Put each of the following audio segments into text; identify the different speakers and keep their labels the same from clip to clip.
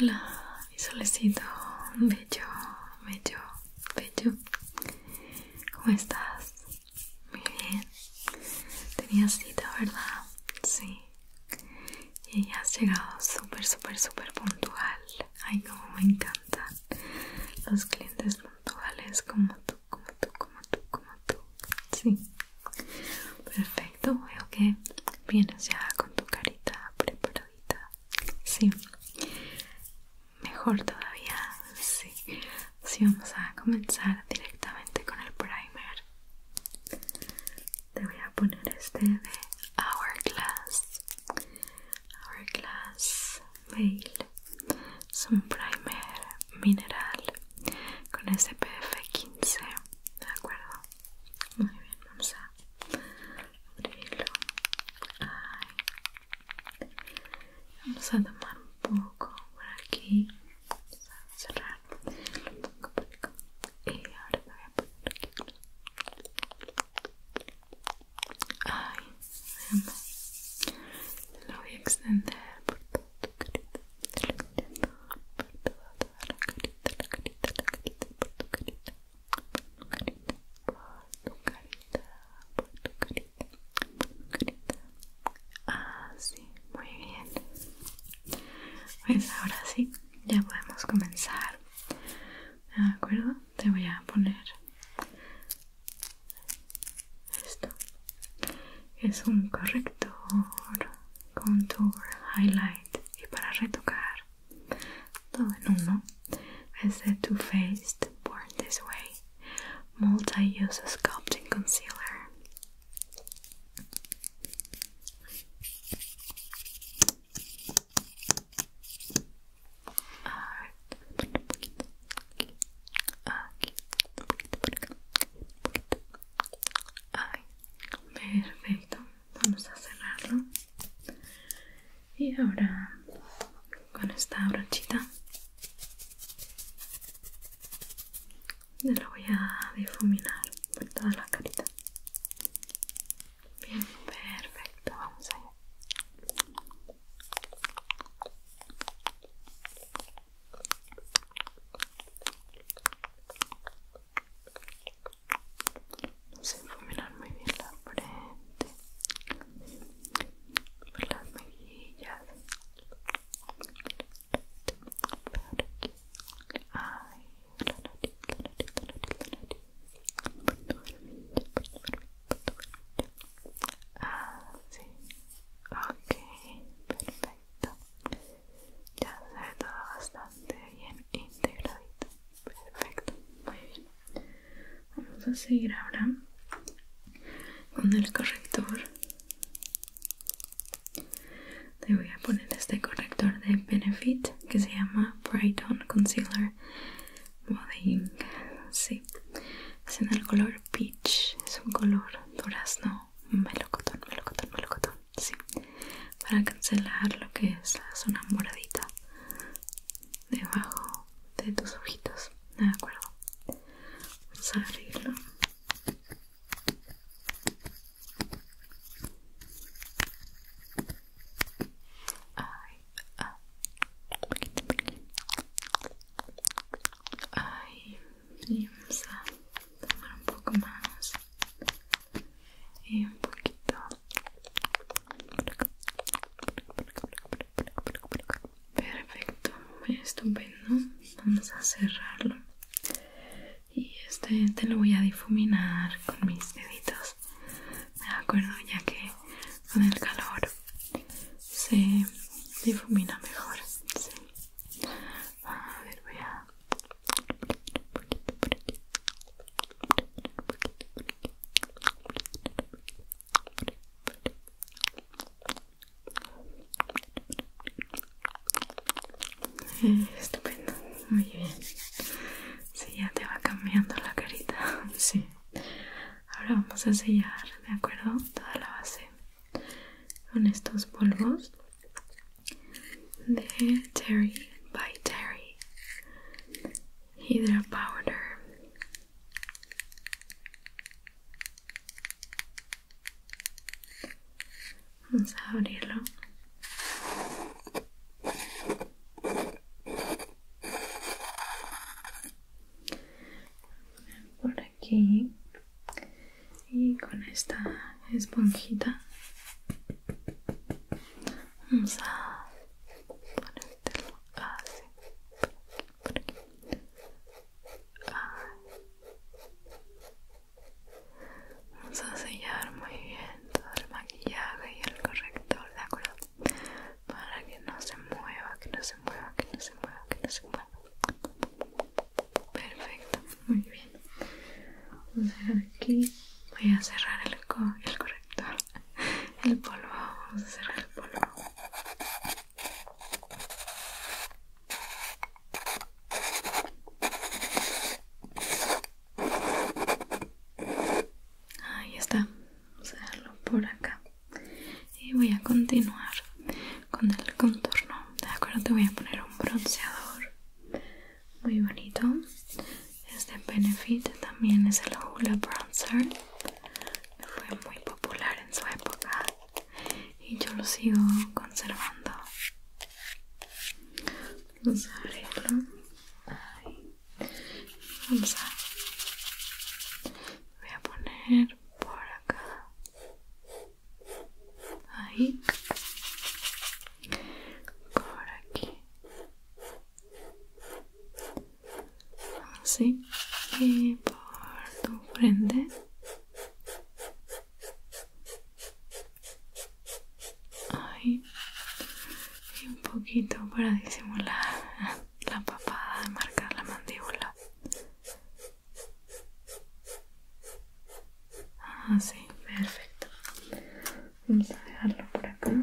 Speaker 1: Hola, mi solecito, bello, bello, bello. ¿Cómo estás? Muy bien. Tenías cita, ¿verdad? Sí. Y ya has llegado súper puntual. Ay, como me encantan los clientes puntuales como tú, como tú, como tú, como tú. Sí. Perfecto, veo que vienes ya con tu carita preparadita. Sí. Mejor todavía, sí. Así vamos a comenzar directamente con el primer. Te voy a poner este de Hourglass Veil. Es un primer mineral con SPF 15. ¿De acuerdo? Muy bien, vamos a abrirlo. Ay. Vamos a tomar un poco por aquí. Vamos a cerrar. Lo pongo por acá. Y ahora te voy a poner aquí. Ay, veamos. Te lo voy a extender por toda tu carita. Te lo extiendo por toda la carita, la carita, la carita, por tu carita. Por tu carita, por tu carita, por tu carita, por tu carita. Ah, sí, muy bien. Pues ahora sí, ya podemos comenzar. ¿De acuerdo? Te voy a poner esto. Es un corrector, contour, highlight y para retocar todo en uno. Es de Too Faced Born This Way Multi-Use Sculpting Concealer. A ver, un poquito aquí, aquí, un poquito por acá, un poquito. Ay, perfecto. Vamos a cerrarlo. Y ahora con esta brochita lo voy a difuminar por toda la carita. Bien, perfecto, vamos allá. Vamos a difuminar muy bien la frente, por las mejillas, por aquí. Ay, la nariz, la nariz, la nariz, la nariz. Por tu barbilla, por tu barbilla, por tu barbilla. Ah, sí. Ok, perfecto. Ya se ve todo bastante bien integradito. Perfecto, muy bien. Vamos a seguir ahora con el corrector. Te voy a poner este corrector de Benefit que se llama Bright On Concealer Modeling. Sí, es en el color peach. Es un color durazno, melocotón, melocotón, melocotón. Sí, para cancelar lo que es la zona moradita debajo de tus ojitos. De acuerdo, vamos a abrirlo. Ay, ah, un poquito por aquí. Ay, y vamos a tomar un poco más y un poquito por acá, por acá. Perfecto, estupendo. Vamos a cerrarlo y este te lo voy a difuminar con mis deditos, de acuerdo, ya que con el calor se difumina mejor. Sí. A ver, voy a poquito por aquí. Estupendo, muy bien. Sí, ya te va cambiando la carita. Sí. Ahora vamos a sellar, ¿de acuerdo? Toda la base con estos polvos de Terry by Terry Hydra Powder. Vamos a abrirlo. esponjita. Vamos a ponértelo así, por aquí. Vamos a sellar muy bien todo el maquillaje y el corrector, ¿de acuerdo? Para que no se mueva, que no se mueva, que no se mueva, que no se mueva. Perfecto, muy bien. Vamos a ver aquí. Voy a cerrar el corrector, el polvo. Vamos a cerrar el polvo. Ahí está. Vamos a dejarlo por acá. Y voy a continuar con el contorno. De acuerdo, te voy a poner un bronceador muy bonito. Es de Benefit, también es el Hoola Bronzer, que fue muy popular en su época y yo lo sigo conservando. Vamos a abrirlo. Ahí. Voy a poner por acá. Ahí. Por aquí. Así. Y por tu frente. Ahí. Y un poquito para disimular la papada, marcar la mandíbula. Así, perfecto. Vamos a dejarlo por acá.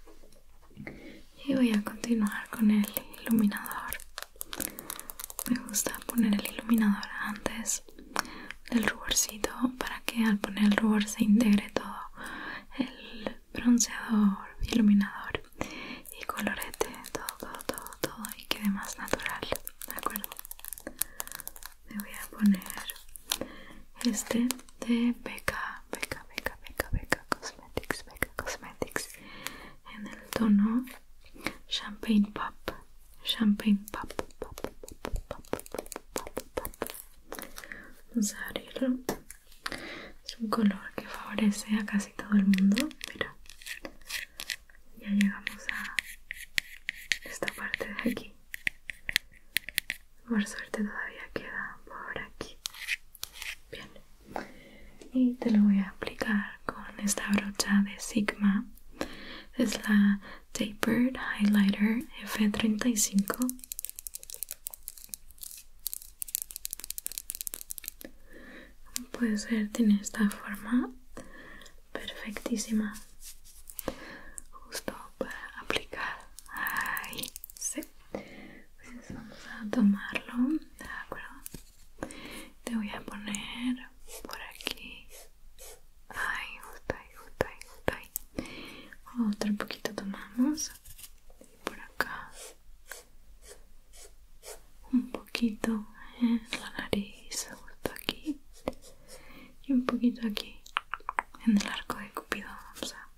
Speaker 1: Y voy a continuar con el iluminador. Me gusta poner el iluminador antes del ruborcito para que al poner el rubor se integre todo el bronceador, iluminador y colorete, todo y quede más natural, ¿de acuerdo? Me voy a poner este de Becca Cosmetics en el tono Champagne Pop. Vamos a abrirlo. Es un color que favorece a casi todo el mundo. Mira, ya llegamos a esta parte de aquí. Por suerte todavía queda por aquí. Bien, y te lo voy a aplicar con esta brocha de Sigma. Es la Tapered Highlighter F35. Como puedes ver, tiene esta forma perfectísima, justo para aplicar. Ahí, sí. Pues vamos a tomarlo, ¿de acuerdo? Te voy a poner por aquí. Ahí, justo ahí. Otro poquito tomamos. Y por acá. Un poquito en la nariz, justo aquí. Y un poquito aquí, en el arco de Cupido. Vamos a...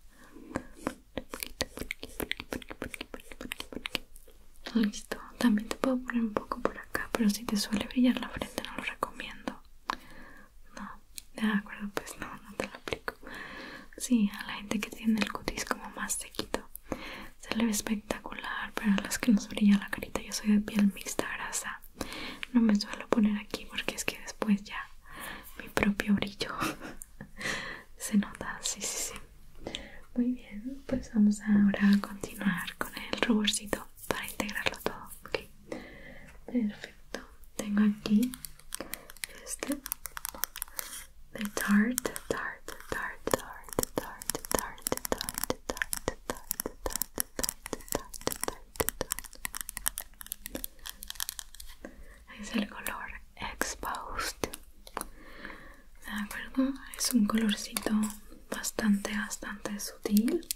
Speaker 1: Listo. También te puedo poner un poco por acá, pero si te suele brillar la frente no lo recomiendo. No, de acuerdo, pues no te lo aplico. Sí, a la gente que tiene el cutis como más sequito se le ve espectacular, pero a las que nos brilla la carita, yo soy de piel mixta grasa, no me suelo poner aquí porque es que después ya mi propio brillo se nota. Sí. Muy bien, pues vamos ahora a continuar con el ruborcito para integrarlo todo. Okay. Perfecto. Tengo aquí este de Tarte. Es el color Exposed. De acuerdo, es un colorcito bastante sutil.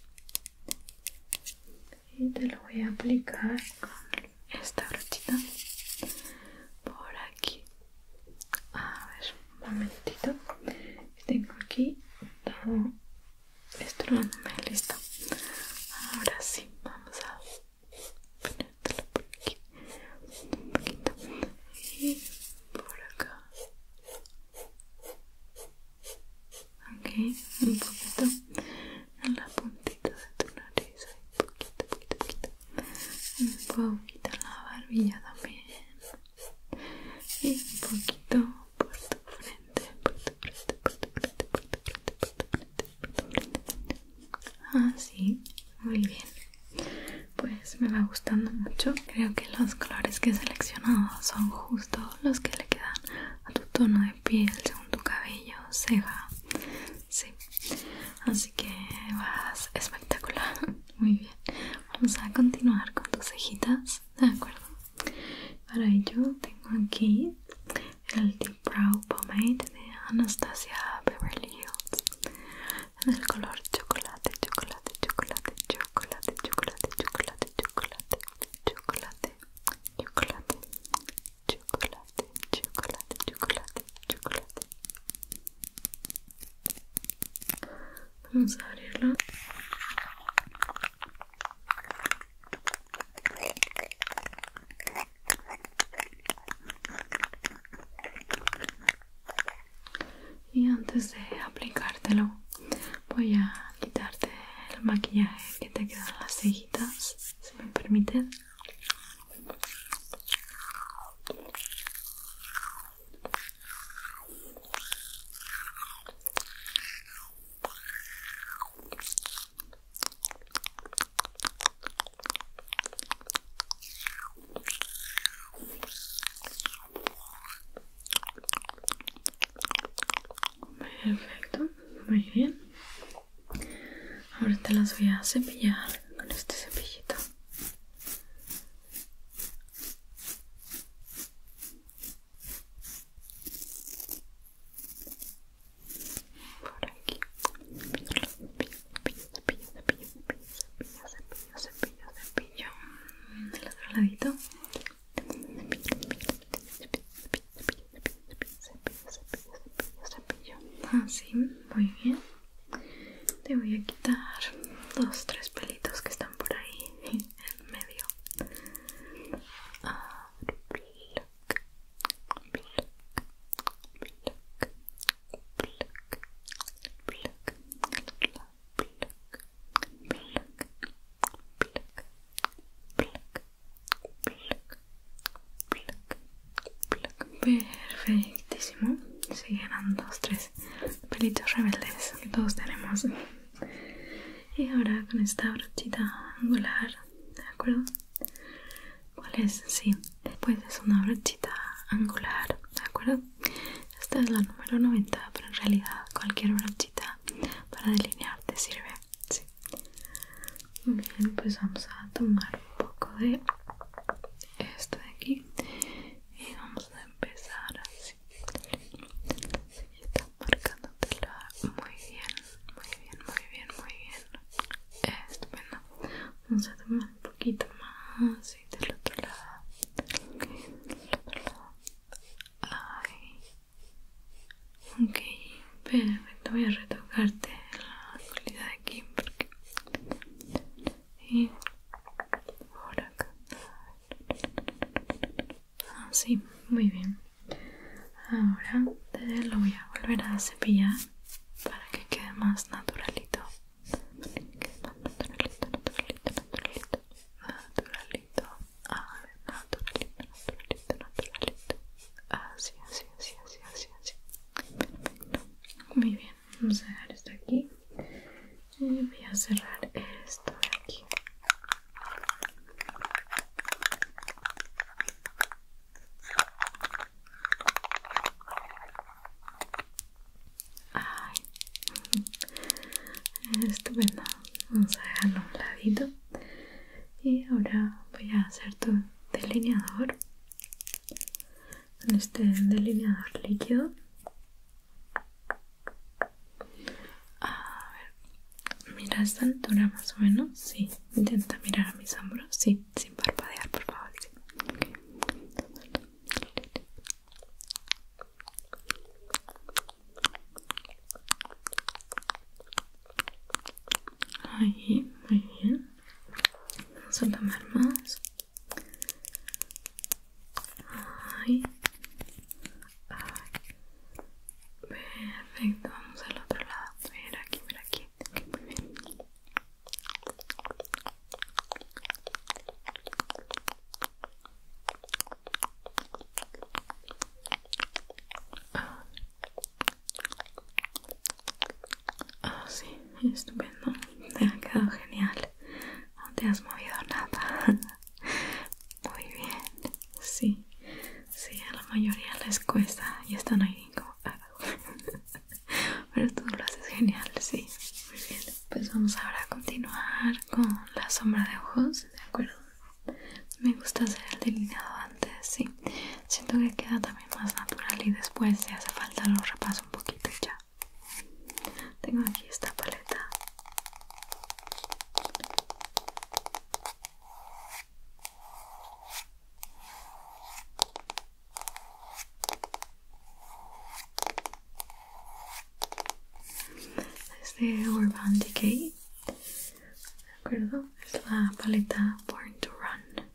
Speaker 1: Y te lo voy a aplicar con esta brochita por aquí. A ver, un momentito. Tengo aquí todo estrujándome. Listo. Ahora sí, vamos a ponértelo por aquí un poquito y por acá. Ok, un poquito. Ah, sí, muy bien. Pues me va gustando mucho. Creo que los colores que he seleccionado son justo los que le quedan a tu tono de piel, según tu cabello, ceja. Sí, así que vas espectacular. Muy bien. Vamos a continuar con tus cejitas, ¿de acuerdo? Para ello tengo aquí el Deep Brow Pomade de Anastasia Beverly Hills en el color chocolate, chocolate, chocolate, chocolate, chocolate, chocolate, chocolate, chocolate, chocolate, chocolate, chocolate, chocolate, chocolate. Vamos a abrirlo. Y antes de aplicártelo, voy a quitarte el maquillaje que te queda en las cejitas, si me permites. Perfecto, muy bien. Ahora te las voy a cepillar con este cepillito. Por aquí. Cepillo. Del otro ladito. Así, muy bien. Te voy a quitar 2-3 pelitos que están por ahí en medio. Perfectísimo. Siguen 2-3 pelitos rebeldes que todos tenemos. Y ahora con esta brochita angular, ¿de acuerdo? ¿Cuál es? Sí, pues es una brochita angular, ¿de acuerdo? Esta es la número 90, pero en realidad cualquier brochita para delinear te sirve. Sí. Muy bien, pues vamos a tomar un poco de esto de aquí y vamos a empezar así. Y está marcándotela muy bien, muy bien, muy bien, muy bien. Estupendo. Vamos a tomar un poquito más y del otro lado. Ok, del otro lado. Ay. Ok, perfecto. Voy a retocarte la colita de aquí porque... Y por acá. Así, muy bien. Ahora te lo voy a volver a cepillar para que quede más naturalito. Para que quede más naturalito, naturalito, naturalito. Naturalito. A ver, naturalito, naturalito, naturalito. Así, así, así, así, así, así. Perfecto. Muy bien. Vamos a dejar esto aquí. Y voy a cerrar esto de aquí. Ay, estupendo. Vamos a dejarlo a un ladito. Y ahora voy a hacer tu delineador con este delineador líquido. A ver, mira esta altura más o menos. Sí, intenta mirar a mis hombros. Sí, sin parpadear, por favor. Sí. Ahí, muy bien. Vamos a tomar más. Ay. Ay. Perfecto, vamos al otro lado. Mira aquí, mira aquí. Okay, muy bien. Sí, estupendo. te ha quedado genial. No te has movido nada. Muy bien. Sí, sí, a la mayoría les cuesta y están ahí como... Pero tú lo haces genial, sí. Muy bien. Pues vamos ahora a continuar con la sombra de ojos, ¿de acuerdo? Me gusta hacer el delineado antes, sí. Siento que queda también más natural y después, si hace falta, lo repaso un poquito y ya. Tengo aquí esta paleta. Es de Urban Decay, ¿de acuerdo? Es la paleta Born to Run.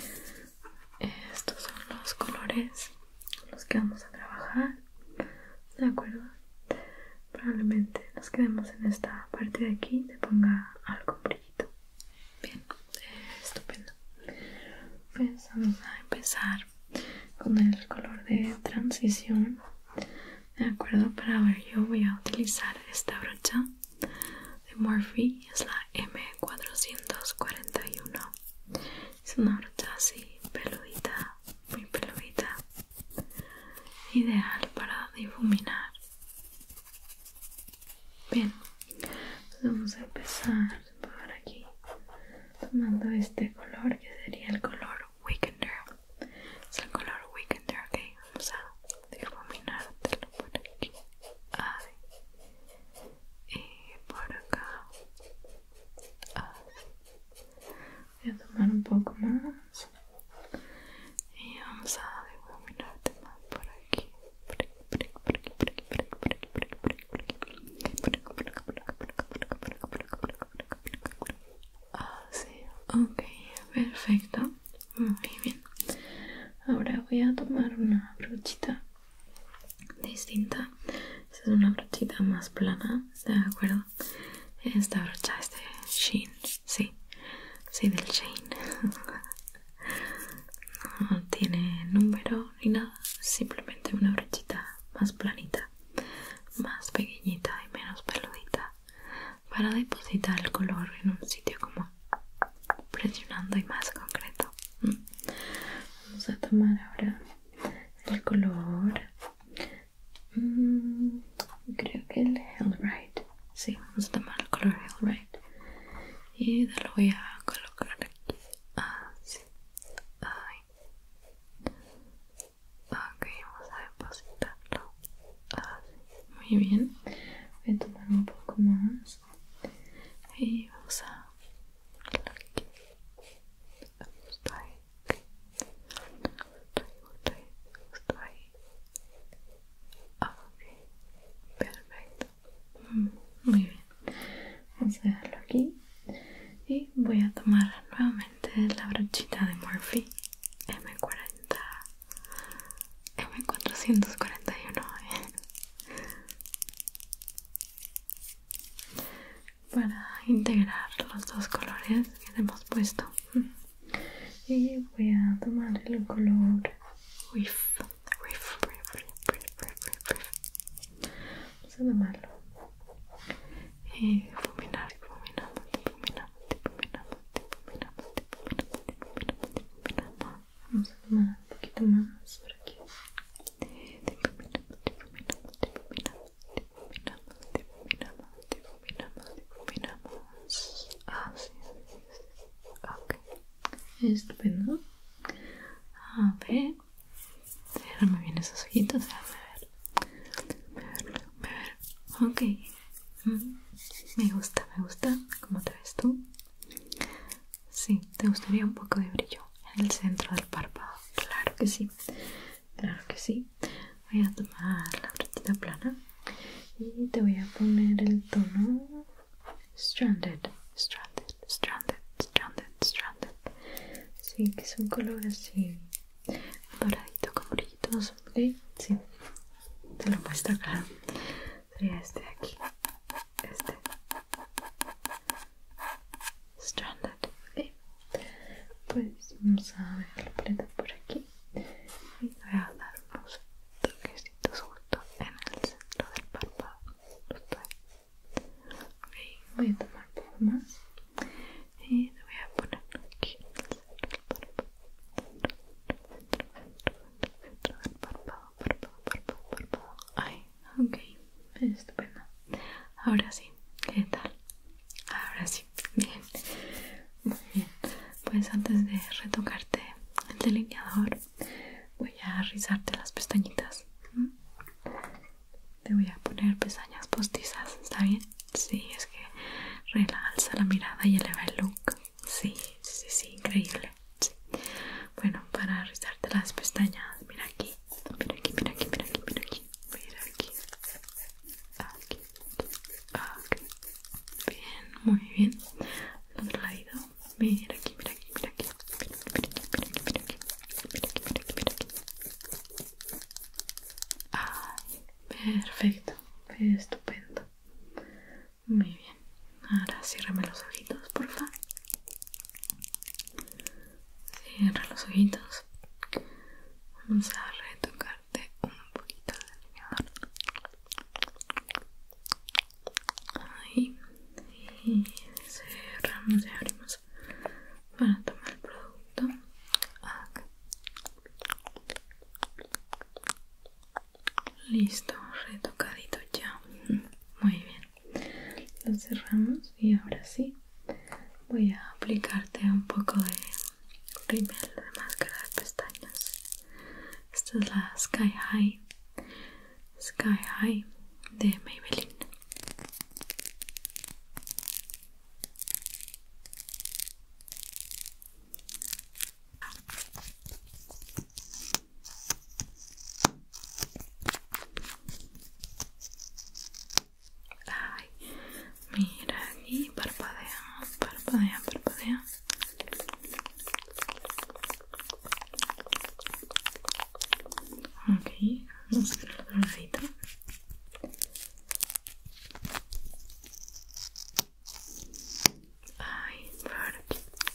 Speaker 1: Estos son los colores con los que vamos a trabajar, ¿de acuerdo? Probablemente nos quedemos en esta parte de aquí, te ponga algo brillito. Bien, estupendo. Pues vamos a empezar con el color de transición, de acuerdo. Para ver, yo voy a utilizar esta brocha de Morphe, es la M441. Es una brocha así peludita, muy peludita, ideal para difuminar. Bien, entonces vamos a empezar por aquí tomando este color que sería el color Weekender. Es el color Weekender, ok. Vamos a difuminártelo por aquí. Ay. Y por acá. Así. Voy a tomar un poco más y vamos a difuminarte más por aquí. Así, ok, perfecto, muy bien. Ahora voy a tomar una brochita distinta. Esta es una brochita más plana, ¿de acuerdo? Esta brocha es de Shein, sí, sí, del Shein. No tiene número ni nada, simplemente una brochita más planita, más pequeñita y menos peludita, para depositar el color en un sitio como presionando y más concreto. Vamos a tomar ahora el color, creo que el Hellride. Sí, vamos a tomar el color Hellride y te lo voy a colocar aquí. Así. Ay. Ok, vamos a depositarlo así. Muy bien. Voy a tomar un poco más y vamos a aquí. Justo ahí. Justo ahí. Ok, perfecto. Muy bien. Vamos a dejarlo aquí y voy a tomar nuevamente la brochita de Morphe M441 para integrar los dos colores que hemos puesto. Y voy a tomar el color Riff. Vamos a tomarlo y difuminar. Vamos a tomar un poquito más por aquí. Difuminamos. Así. Ok. Estupendo. A ver. Déjame bien esos ojitos. Déjame ver. Ok. Me gusta. ¿Cómo te ves tú? Sí, ¿te gustaría un poco de brillo en el centro del párpado? Claro que sí. Voy a tomar la brochita plana y te voy a poner el tono Stranded. Sí, que es un color así doradito con brillitos, ¿ok? Sí, te lo muestro, claro. Sería este de aquí. Este. Stranded, ¿ok? Pues vamos a ver la paleta por aquí. Y voy a dar unos toquecitos justo en el centro del párpado. Ok, voy a tomar un poco más y te voy a poner aquí párpado. Ay, ok, estupendo. Ahora sí, ¿qué tal? Ahora sí, bien, muy bien. Pues antes de retocarte el delineador voy a rizarte las pestañitas. Te voy a poner pestañas postizas, ¿está bien? Sí, es que realza la mirada y eleva el look. Sí, sí, sí, increíble. Sí. Bueno, para rizarte las pestañas, mira aquí, mira aquí, mira aquí, mira aquí, mira aquí, mira aquí, aquí, aquí. Bien, muy bien. Al otro lado, mira aquí, mira aquí, mira aquí, mira aquí, mira aquí, mira aquí, mira aquí, mira aquí, mira aquí, mira aquí. Ay, perfecto, estupendo. Muy bien. Ahora ciérrame los ojitos, porfa. Cierra los ojitos. Vamos a retocarte un poquito el delineador. Ahí. Y cerramos y abrimos para tomar el producto. Acá. Listo, retocadito ya. Muy bien. Lo cerramos y ahora sí voy a aplicarte un poco de rímel de máscara de pestañas. Esta es la Sky High de Maybelline. Ay, mira aquí, parpadea, parpadea, parpadea. Ok, vamos a hacer el otro ladito. Ay, por aquí.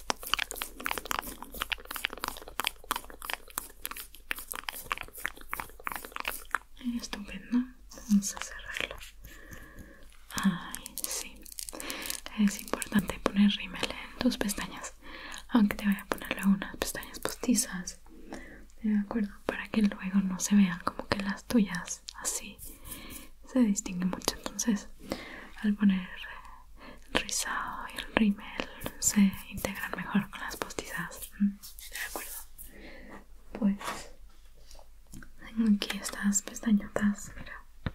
Speaker 1: Estupendo. Vamos a cerrarlo. Ay, sí. Es importante poner rímel en tus pestañas. Aunque te vaya a poner luego unas pestañas postizas. De acuerdo, para que luego no se vean como que las tuyas así se distingue mucho. Entonces, al poner el rizado y el rímel se integran mejor con las postizas. De acuerdo. Pues tengo aquí estas pestañotas, mira.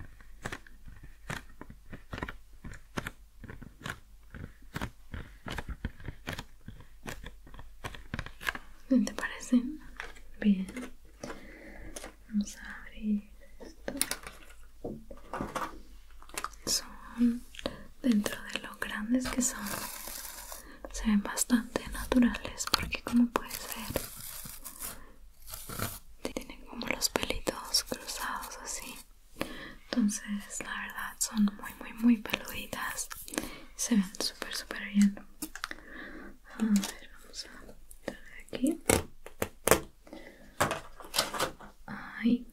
Speaker 1: ¿Qué te parecen? Bien. Vamos a abrir esto. Son, dentro de lo grandes que son, se ven bastante naturales porque, como puedes ver, tienen como los pelitos cruzados así. Entonces, la verdad, son muy peluditas. Se ven súper bien. A ver, vamos a meter aquí. Ahí.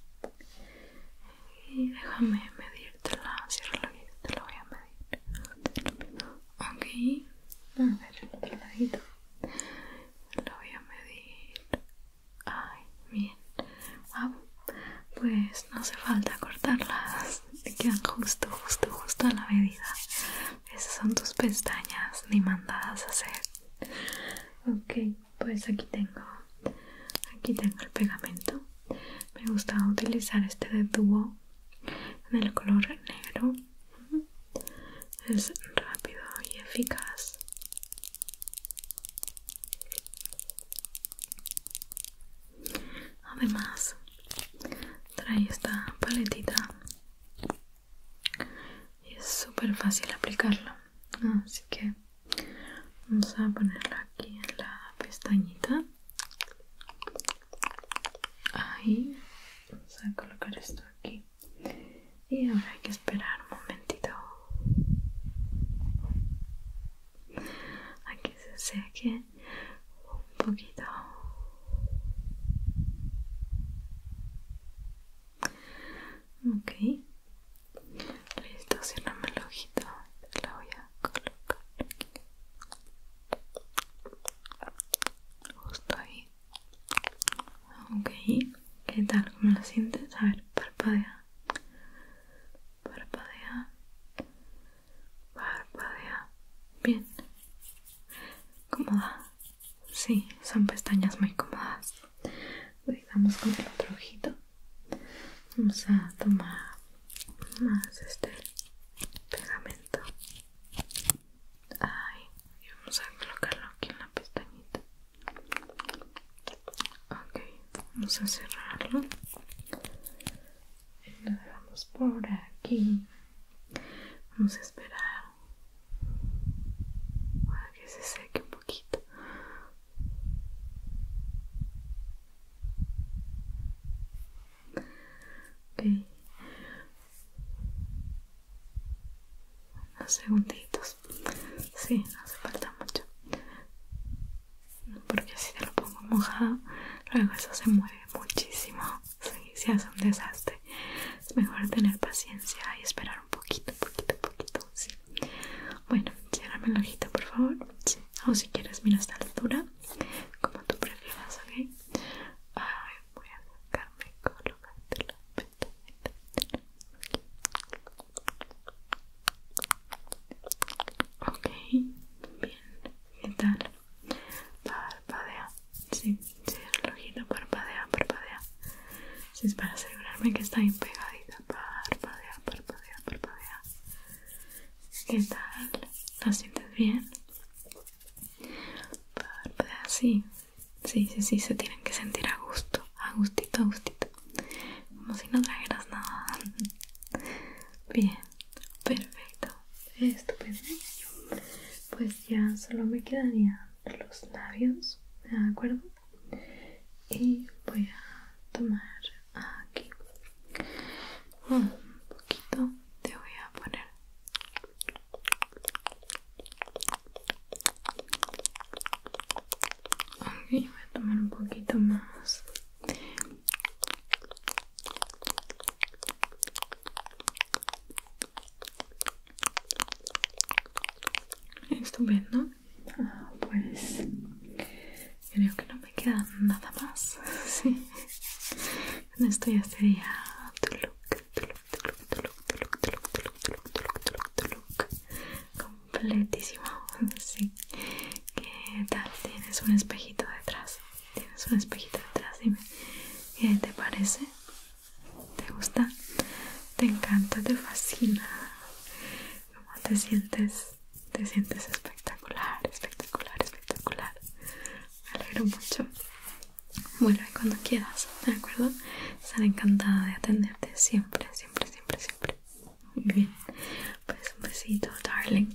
Speaker 1: Y déjame medírtela. Cierra la vida, te la voy a medir. Ok. A ver, el otro ladito. La voy a medir. Ay, bien. Wow. Pues no hace falta cortarlas. Te quedan justo a la medida. Esas son tus pestañas, ni mandadas a hacer. Ok, pues aquí tengo el pegamento. Me gusta utilizar este de Duo en el color negro. Es rápido y eficaz. Además, trae esta paletita y es súper fácil aplicarlo. Así que vamos a ponerlo aquí en la pestañita. Ahí. Vamos a colocar esto aquí. Y ahora hay que esperar un momentito a que se seque un poquito. Ok. Listo, ciérrame el ojito. La voy a colocar aquí. ¿La sientes? A ver, parpadea. Parpadea. Parpadea. Bien. ¿Cómoda? Sí, son pestañas muy cómodas. Vamos con el otro ojito. Vamos a tomar más pegamento. Ay, y vamos a colocarlo aquí en la pestañita. Ok, vamos a cerrarlo. Y lo dejamos por aquí. Vamos a esperar para que se seque un poquito. Ok, unos segunditos. Sí, no hace falta mucho, porque si te lo pongo mojado, luego eso se mueve muchísimo. Sí, se hace un desastre. Es mejor tener paciencia y esperar un poquito, sí. Bueno, ciérrame el ojito, por favor. Sí. O si quieres, mira hasta la altura, como tú prefieras, ¿ok? Ay, voy a sacarme y colocarte la pestañita. Ok, bien. ¿Qué tal? Parpadea. Sí, cierra el ojito, parpadea. Sí, es para asegurarme que está bien pegadita. Parpadea. ¿Qué tal? ¿La sientes bien? Parpadea, sí. Sí, se tienen que sentir a gusto. A gustito. Como si no trajeras nada. Bien, perfecto. Estupendo. Pues ya solo me quedarían los labios, ¿de acuerdo? Y voy a tomar aquí un poquito. Te voy a poner ok, voy a tomar un poquito más. Estupendo. Pues creo que no me queda nada más. Sí. Con esto ya sería tu look completísimo. Sí. ¿Qué tal? Tienes un espejito detrás. Dime qué te parece. ¿Te gusta? ¿Te encanta? ¿Te fascina? ¿Cómo te sientes? Te sientes espectacular. Me alegro mucho. Bueno, y cuando quieras, ¿de acuerdo? Estaré encantada de atenderte siempre. Muy bien. Pues un besito, darling.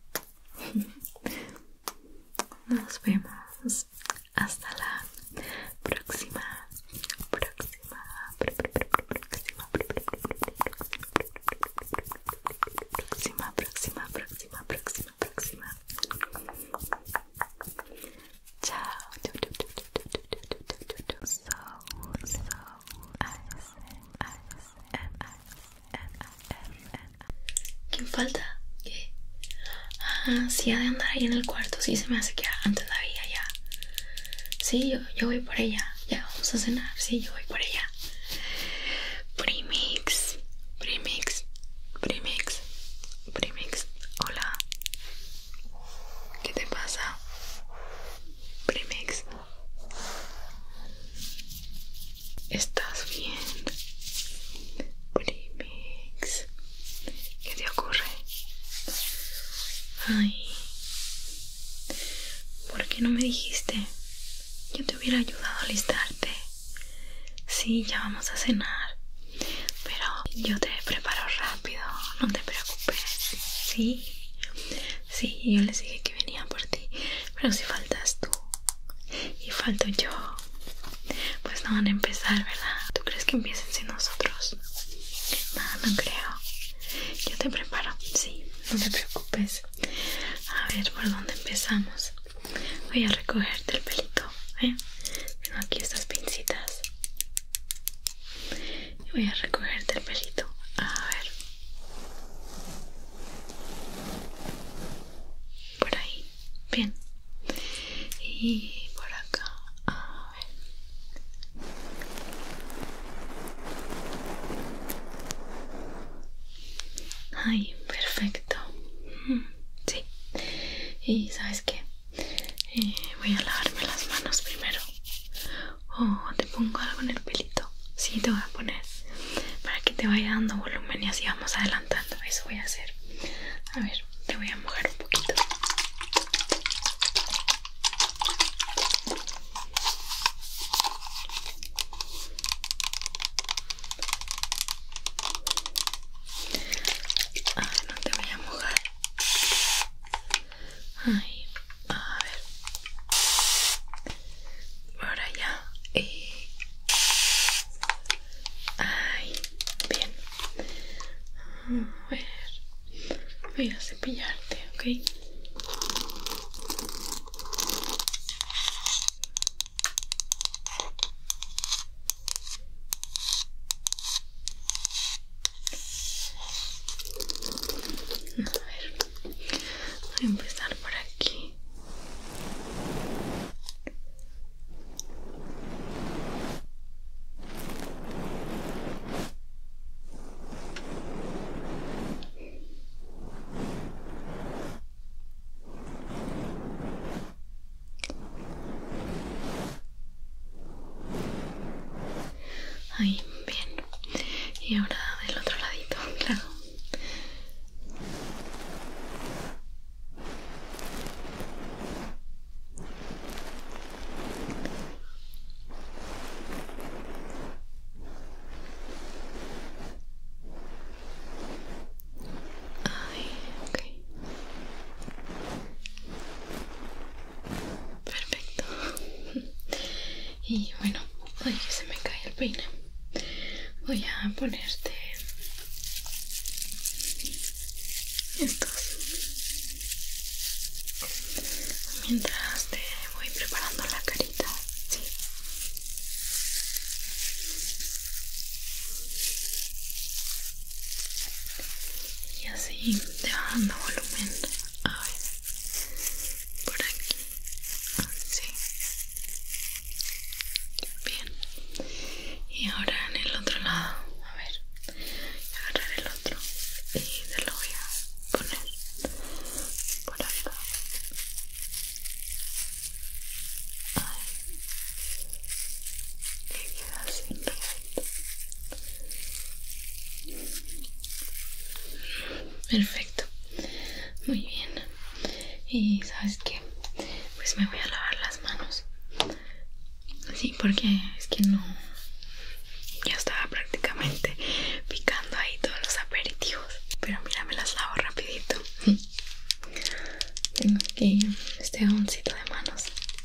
Speaker 1: Nos vemos. Hasta la próxima. Próxima. Chao. ¿Quién falta? ¿Qué? Ah, sí, ha de andar ahí en el cuarto. Sí, se me hace que antes la veía ya. Sí, yo voy por ella. Ya, vamos a cenar. Sí, yo voy por ella. Premix. Hola. ¿Qué te pasa? Premix. ¿Estás bien? Premix. ¿Qué te ocurre? Ay, ¿por qué no me dijiste? Yo te hubiera ayudado a alistarte. Sí, ya vamos a cenar, pero yo te preparo rápido, no te preocupes. Sí, yo les dije que venía por ti, pero si faltas tú y falto yo, pues no van a empezar, ¿verdad? ¿Tú crees que empiecen sin nosotros? No creo. Yo te preparo, sí, no te preocupes. A ver, ¿por dónde empezamos? Voy a recogerte el pelito, ¿eh? Tengo aquí estas pincitas y voy a recogerte el pelito. A ver, por ahí, bien. Y por acá, a ver. Y ¿sabes qué? Voy a lavarme las manos primero. Oh, te pongo algo en el pelito. Sí, te voy a poner para que te vaya dando volumen y así vamos adelantando. Eso voy a hacer. A ver, te voy a mojar un poquito. No te voy a mojar. Ay, a ver. Por allá. Ay, bien. A ver. Voy a cepillarte, ¿ok? A ver, voy a empezar por aquí. Ahí, bien. Y ahora del otro ladito, claro. Ay, ok. Perfecto. Y bueno, ay, que se me cae el peine. Voy a ponerte estos mientras te voy preparando la carita. Sí. Y así te va dando volumen. A ver, por aquí. Así. Bien. Y ahora en el otro lado. A ver, agarrar el otro y te lo voy a poner por acá. Ay, que queda así perfecto. Perfecto. Muy bien. Y ¿sabes qué? Pues me voy a lavar las manos. Sí, porque es que no... Ya estaba prácticamente picando ahí todos los aperitivos. Pero mira, me las lavo rapidito. Tengo aquí este jaboncito de manos.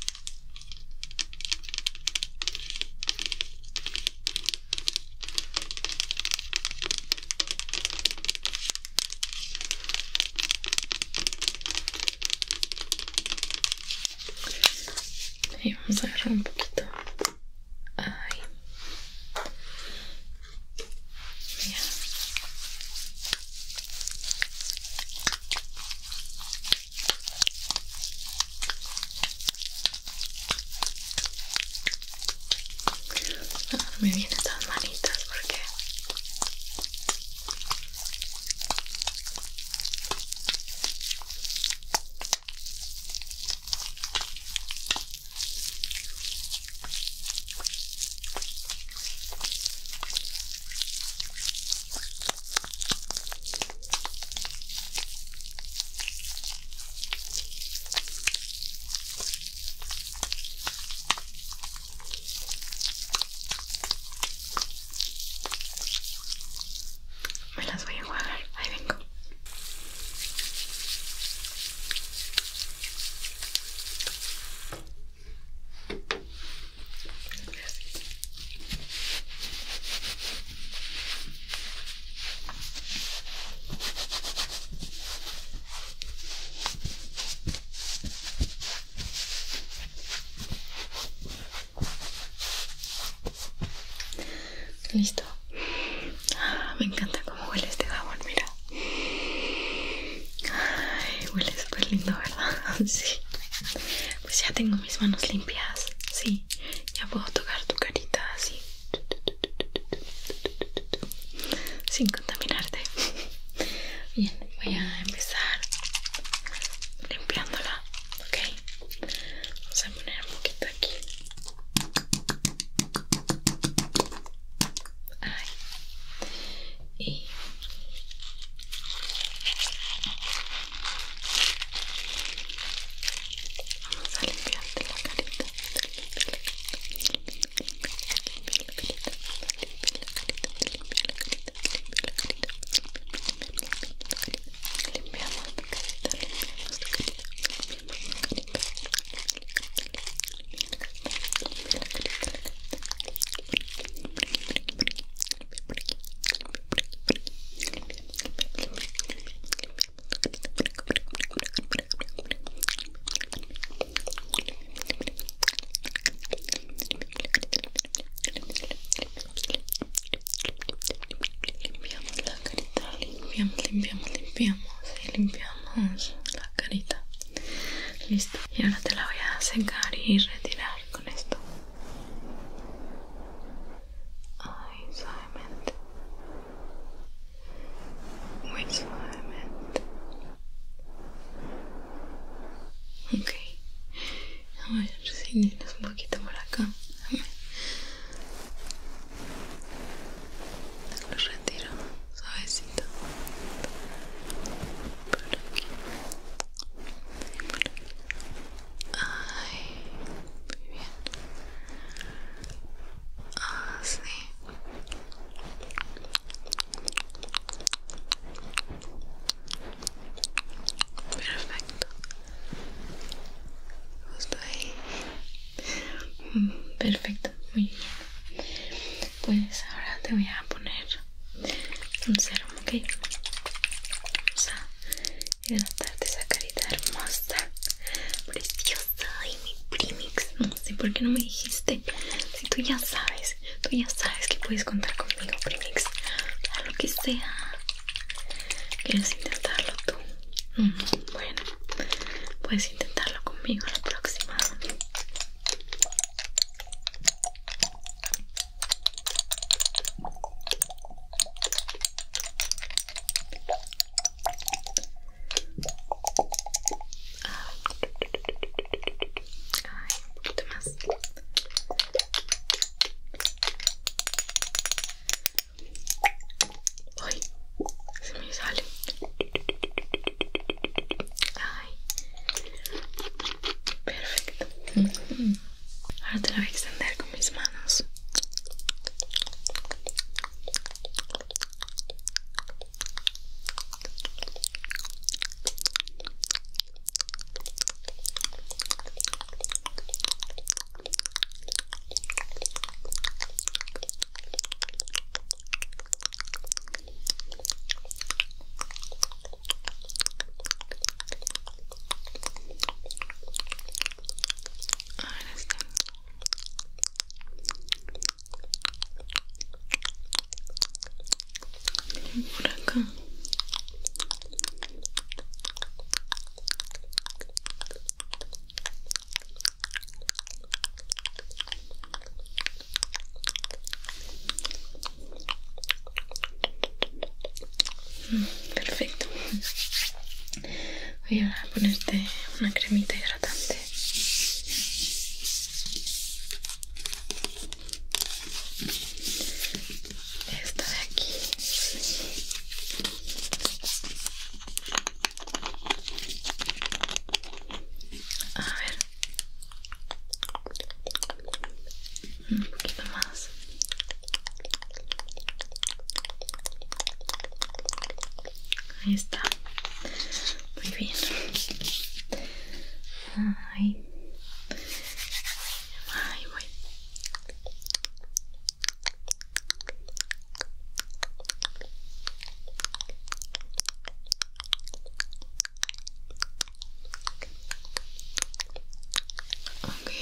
Speaker 1: Y vamos a agarrar un poquito. Ay. Ya. Lavarme bien estas manitas porque me las voy a enjuagar. Ahí vengo. Listo. Me encanta cómo huele este jabón, mira. Ay, huele súper lindo, ¿verdad? Sí. Pues ya tengo mis manos limpias. Sí, ya puedo tocar tu carita así, sin contaminarte. Bien, voy a empezar limpiándola. limpiamos la carita. Listo. Y ahora te la voy a secar y retirar con esto. Ay, suavemente. Muy suavemente. Ok. A ver si tienes un poquito por acá. Lo retiro suavecito. Por aquí. Ay, muy bien. Sí. Perfecto. Justo ahí. Perfecto, muy bien. Pues ahora te voy a poner un serum, ¿ok? Vamos a hidratarte esa carita hermosa, preciosa. Ay, mi Primix. No sé por qué no me dijiste. Si tú ya sabes que puedes contar conmigo, Primix, para lo que sea. ¿Quieres intentarlo tú? Bueno, puedes intentarlo conmigo la próxima. Ay, un poquito más. Ay, se me sale. Ay, perfecto. Ahora te la voy a extender con mis manos. Ahora está. Y por acá. Perfecto. Voy a ponerte una cremita hidratante. Esta de aquí. A ver. Un poquito más. Ahí está. Muy bien. Ahí. Ahí voy. Ok.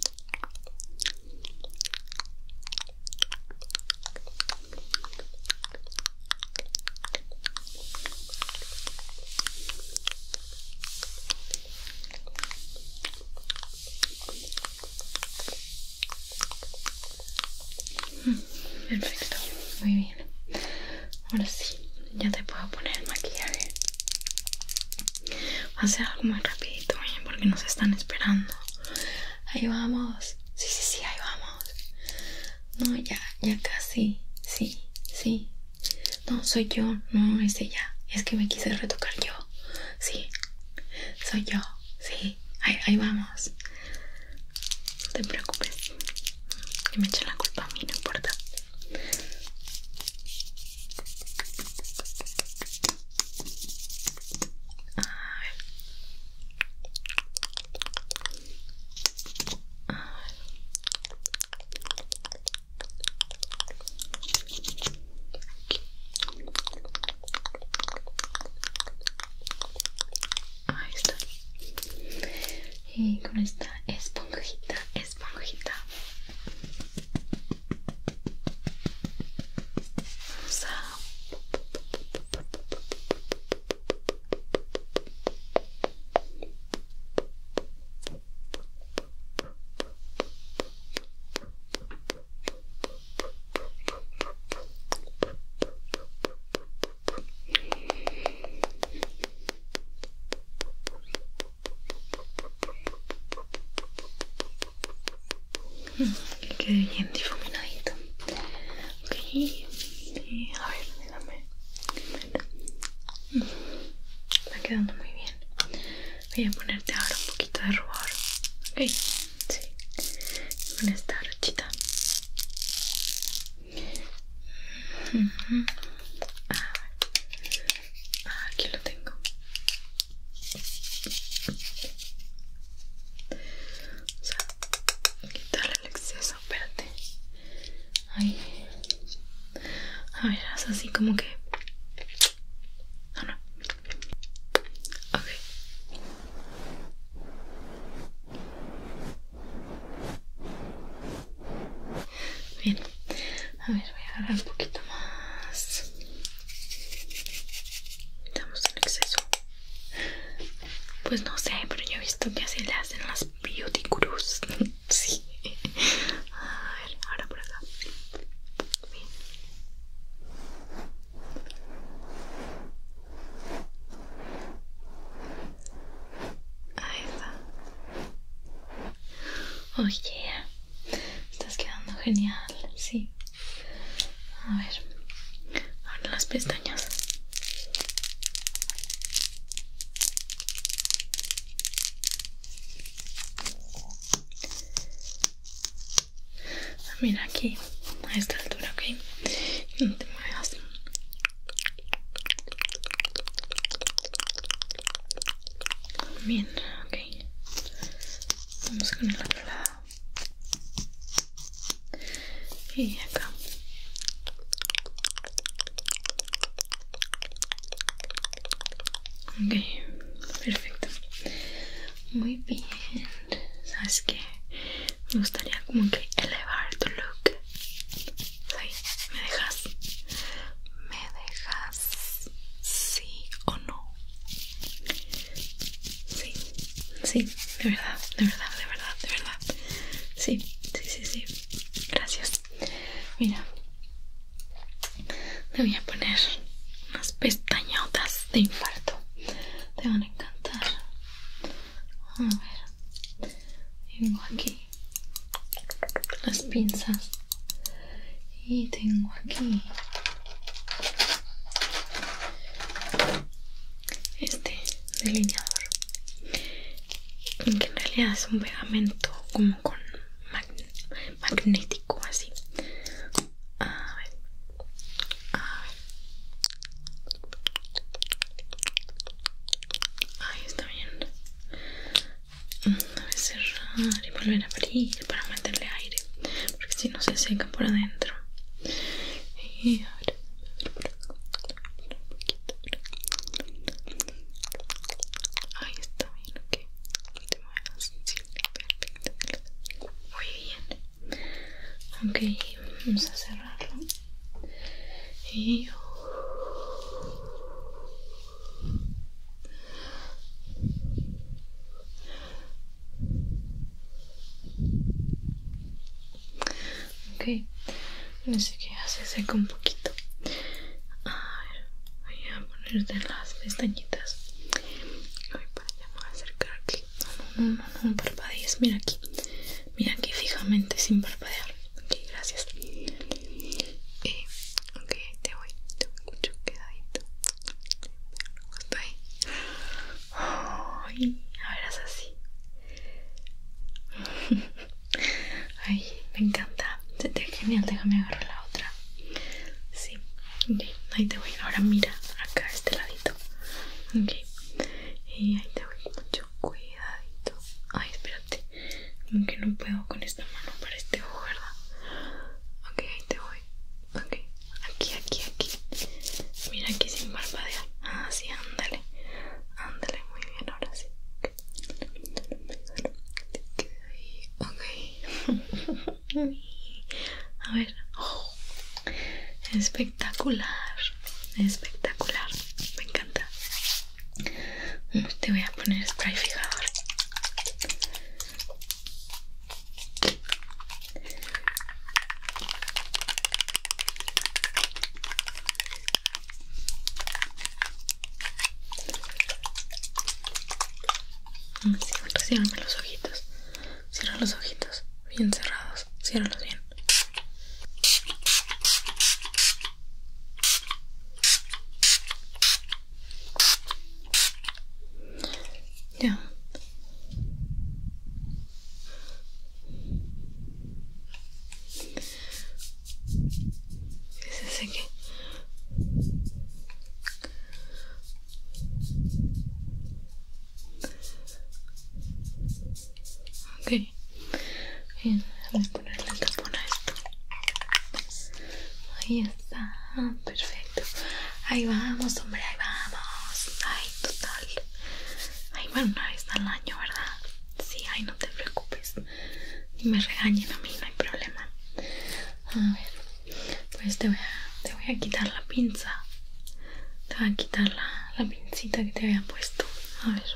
Speaker 1: Perfecto, muy bien. Ahora sí, ya te puedo poner el maquillaje. Va a ser algo muy rapidito, porque nos están esperando. Ahí vamos. Sí, ahí vamos. No, ya casi. Sí. No, soy yo, no es ella. Es que me quise retocar yo. Sí, soy yo. Sí, ahí vamos. No te preocupes. Que me echen la culpa a mí, no importa. Ahí está. Y con esta esponjita. Vamos a Que quede bien difuminadito. Ok, y a ver, déjame. Está quedando muy bien. Voy a ponerte ahora un poquito de rubor. Ok, sí, con esta brochita. Aquí lo tengo. O sea, quitarle el exceso, espérate. Ahí. A ver, haz así como que. No, no. Ok. Bien. A ver, voy a agarrar un poquito más. Quitamos el exceso. Pues no sé, pero yo he visto que así le hacen las beauty gurus. Sí. A ver, ahora por acá. Bien. Ahí está. Oh yeah. Estás quedando genial. Sí. A ver. Ahora las pestañas. Mira aquí, a esta altura, ok. No te muevas. Bien, ok. Vamos con el otro lado. Y acá. Ok, perfecto. Muy bien. ¿Sabes qué? Me gustaría como que elevar tu look. ¿Sí? ¿Me dejas? ¿Me dejas? ¿Sí o no? Sí, sí, de verdad, de verdad, de verdad, de verdad. Sí, sí, sí, sí. Gracias. Mira, te voy a poner unas pestañotas de infarto. Te van a encantar. A ver, tengo aquí las pinzas y tengo aquí este delineador, que en realidad es un pegamento como con magnético así. A ver, a ver. Ahí está bien. Debe cerrar y volver a abrir para meterle aire, porque si no se seca por adentro. Y a ver. Ahí está bien, ok. No te muevas. Sí, perfecto. Muy bien. Ok, vamos a cerrarlo. Y ok, parece que ya se seca un poquito. A ver, voy a ponerte las pestañitas. Ay, para allá me voy a acercar aquí. No parpadees, mira aquí. Mira aquí fijamente sin parpadear. Ok, gracias. Ok, te voy mucho quedadito. Hasta ahí. Ay, a ver, haz así. Ay, me encanta. Se te ve genial, déjame agarrar la otra. Sí, ok, ahí te voy. Ahora mira, acá a este ladito. Ok, y ahí te voy con mucho cuidadito. Ay, espérate, como que no puedo con esta mano para este ojo, ¿verdad? Ok, ahí te voy. Ok, aquí. Mira aquí sin parpadear. Ah, sí, ándale. Ándale, muy bien, ahora sí. Ok. A ver. Oh, espectacular. Espectacular. Me encanta. Te voy a poner spray fijador. Sí, ciérrame los ojitos. Cierra los ojitos bien cerrados. ciérralos bien. Ya. Que se seque. Ok. Bien, déjame ponerle el tapón a esto. Ahí está. Perfecto. Ahí vamos, hombre, ahí vamos. Ay, total. Ay, bueno, una vez al año, ¿verdad? Sí, ay, no te preocupes. Ni me regañen a mí, no hay problema. A ver, pues te voy a quitar la pinza. Te voy a quitar la pincita que te había puesto. A ver.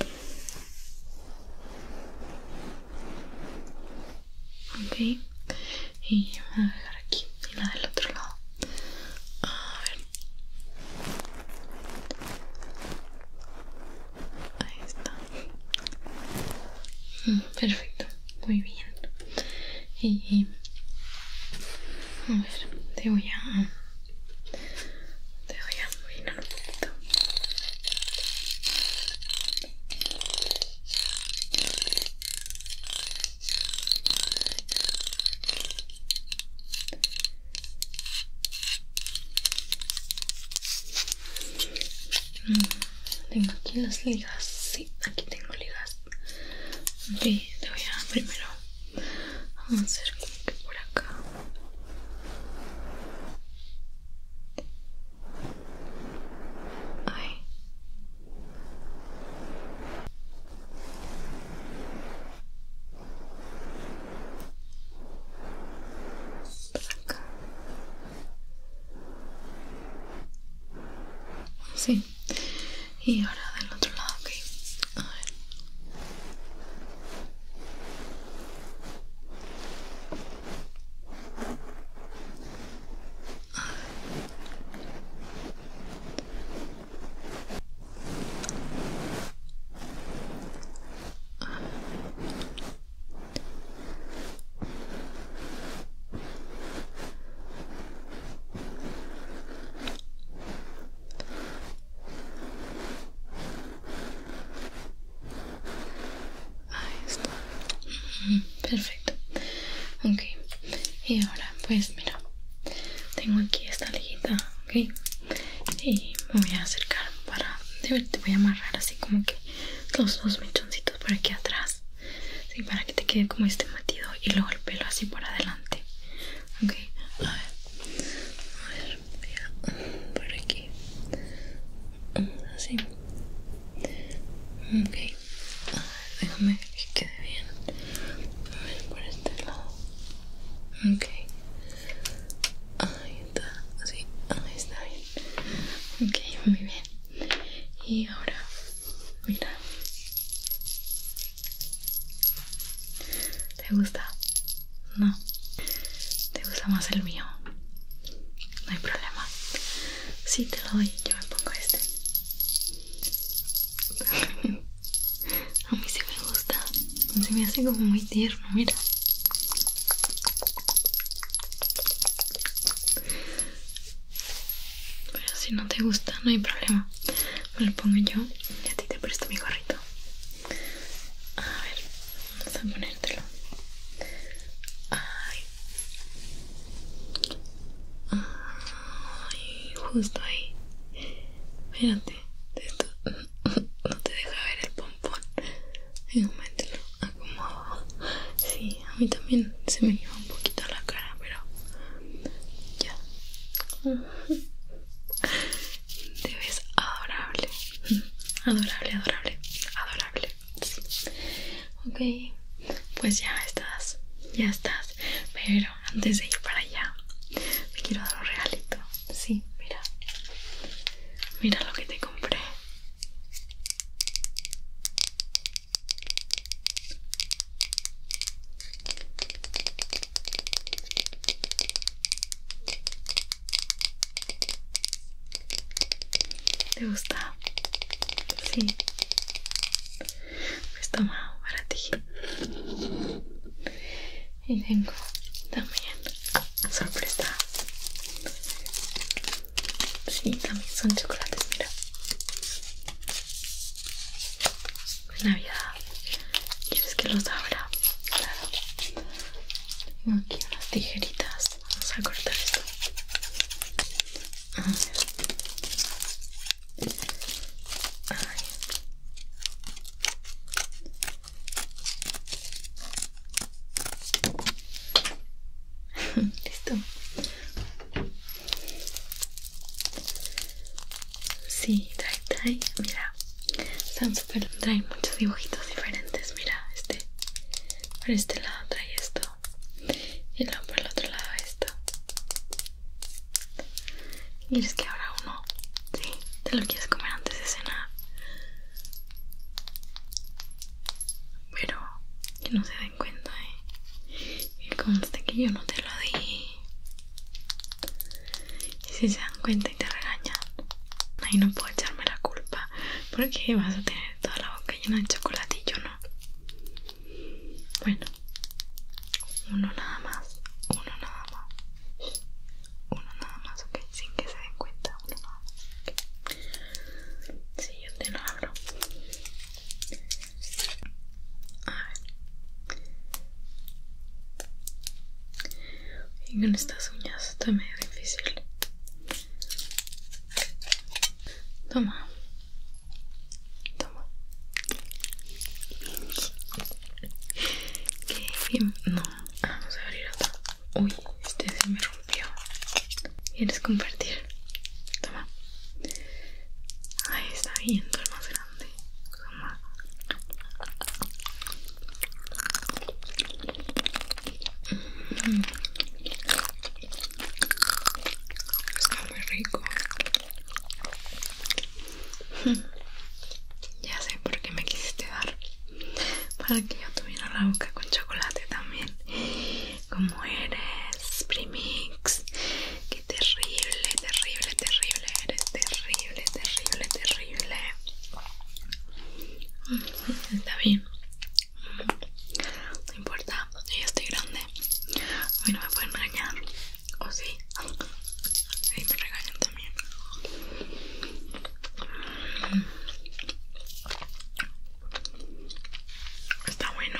Speaker 1: Ok. Y voy a dejar aquí. Y la del otro lado. A ver. Ahí está. Perfecto. Muy bien. Y a ver, te voy a mover un poquito. Tengo aquí las ligas. Sí, aquí tengo ligas. Ok, te voy a primero hacer como que por acá. Ay. Por acá. Sí. Y ahora del otro lado, ok. A ver. Ahí está. Perfecto. Ok. Y ahora, pues mira, tengo aquí esta liguita, ok. Y me voy a acercar te voy a amarrar así como que los dos mechoncitos por aquí atrás. Sí, para que te quede como este metido y luego el pelo así por adelante. Ok. A ver, mira, por aquí. Así. Ok. A ver, déjame que quede bien. A ver, por este lado. Ok. Ahí está. Así. Ahí está bien. Ok, muy bien. Y ahora, mira. ¿Te gusta? No. ¿Te gusta más el mío? No hay problema. Sí, te lo doy. Yo me pongo este. A mí sí me gusta. Se me hace como muy tierno, mira. Pero si no te gusta, no hay problema. Me lo pongo yo y a ti te presto mi gorrito. A ver, vamos a ponértelo. Ay. Ay, justo ahí. Espérate. Esto no te deja ver el pompón. Déjame te lo acomodo. Sí, a mí también se me iba un poquito la cara, pero ya. Te ves adorable. Adorable, adorable, adorable. Sí. Ok, pues ya estás. Ya estás. Pero antes de ir para allá, te quiero dar un regalito. Sí, mira. Mira lo que te compré. ¿Te gusta? Sí. Pues toma, para ti. Y tengo también sorpresa. Sí, también son chocolates, mira. Navidad. ¿Quieres que los abra? Claro. Tengo aquí unas tijeritas. Vamos a cortar esto. A ver. Ay. Listo. Sí, trae, mira. Están súper, traen muchos dibujitos diferentes. Mira, por este lado trae esto. Y luego por el otro lado esto. ¿Quieres que abra uno? Sí, te lo quieres comer antes de cenar. Pero que no se den cuenta, que conste que yo no te lo di. Y si se dan cuenta y te regañan, ahí no puedo echarme la culpa, porque vas a tener toda la boca llena de chocolate y yo no. Bueno, uno nada más, ok, sin que se den cuenta, uno nada más, okay. Sí, yo te lo abro. A ver. Y con estas uñas está medio difícil. Toma. No, vamos a abrir otro. Uy, este se me rompió. ¿Quieres compartir? Toma. Ahí está viendo el más grande. Toma. Está muy rico. Ya sé por qué me quisiste dar. Para que yo tuviera la boca con chocolate también. Como eres, Primix. Qué terrible, terrible, terrible. Eres terrible, terrible, terrible. Está bien. No importa, yo ya estoy grande. A mí no me pueden regañar. ¿O sí? Sí, me regañan también. Está bueno,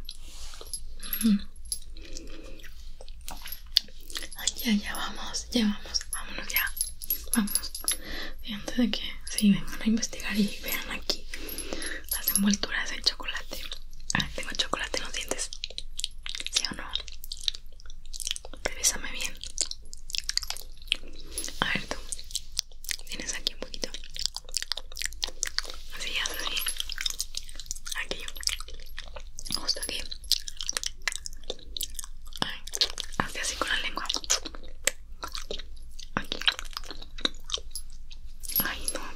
Speaker 1: Ay, ya vamos, vámonos ya. Vamos. Y antes de que vengan a investigar y vean aquí las envolturas del chocolate. Tengo chocolate en los dientes. ¿Sí o no? Revísame bien. A ver tú. Tienes aquí un poquito. Así, así. Aquí. Justo aquí. Ay, hazte así con la lengua. Aquí. Ay, no.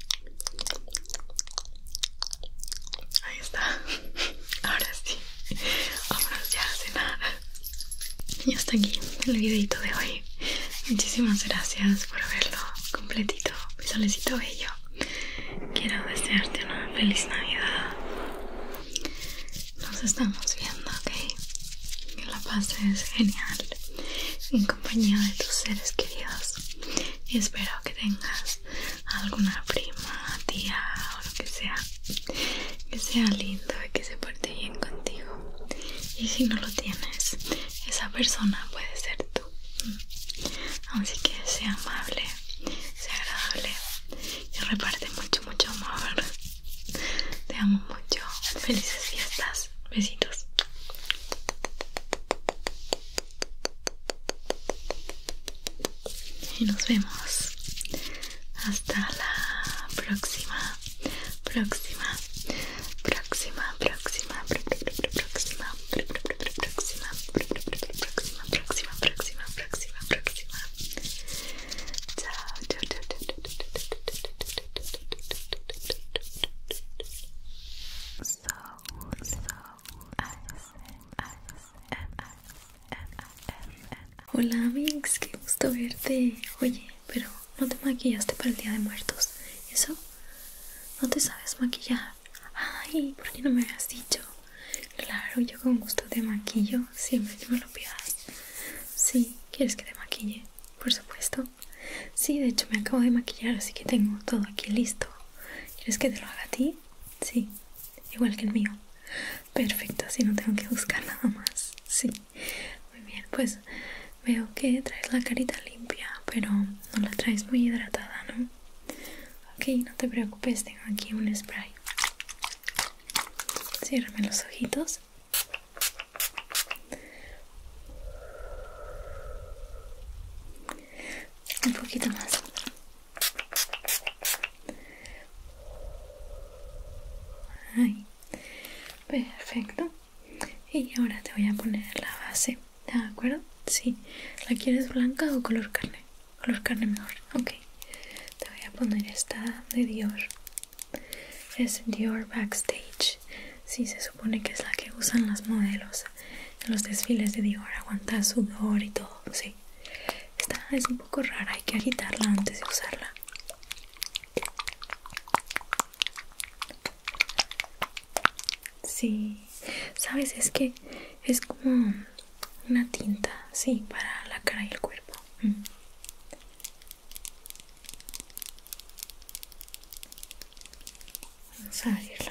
Speaker 1: Ahí está. Ahora sí. Vámonos ya a cenar. Y hasta aquí el videito de hoy. Muchísimas gracias por verlo completito, mi solecito bello. Quiero desearte una feliz Navidad. Nos estamos viendo, ok. Que la pases genial en compañía de tus seres queridos. Y espero que tengas alguna prima, tía o lo que sea lindo y que se porte bien contigo. Y si no lo tienes, esa persona puede ser tú. Así que sea amable, sea agradable y reparte mucho, mucho amor. Te amo mucho. Felices fiestas. Besitos. Y nos vemos hasta la próxima, próxima, próxima, próxima, próxima, próxima, próxima, próxima, próxima, próxima. Chao, chao, chao, Hola, Mix, qué gusto verte. Oye, pero no te maquillaste para el Día de Muertos. ¿Eso? ¿No te sabes maquillar? Ay, ¿por qué no me habías dicho? Claro, yo con gusto te maquillo siempre que me lo pidas. Sí, ¿quieres que te maquille? Por supuesto. Sí, de hecho me acabo de maquillar, así que tengo todo aquí listo. ¿Quieres que te lo haga a ti? Sí, igual que el mío. Perfecto, así no tengo que buscar nada más. Sí, muy bien, pues veo que traes la carita limpia, pero no la traes muy hidratada, ¿no? Ok, no te preocupes, tengo aquí un spray. Ciérrame los ojitos. Un poquito más. Ahí. Perfecto. Y ahora te voy a poner la base. ¿De acuerdo? Sí. ¿La quieres blanca o color carne? Color carne mejor. Ok. Te voy a poner esta de Dior. Es Dior Backstage. Sí, se supone que es la que usan las modelos en los desfiles de Dior. Aguanta sudor y todo. Sí. Esta es un poco rara. Hay que agitarla antes de usarla. Sí, sabes, es que es como una tinta, sí, para la cara y el cuerpo. Vamos a abrirla.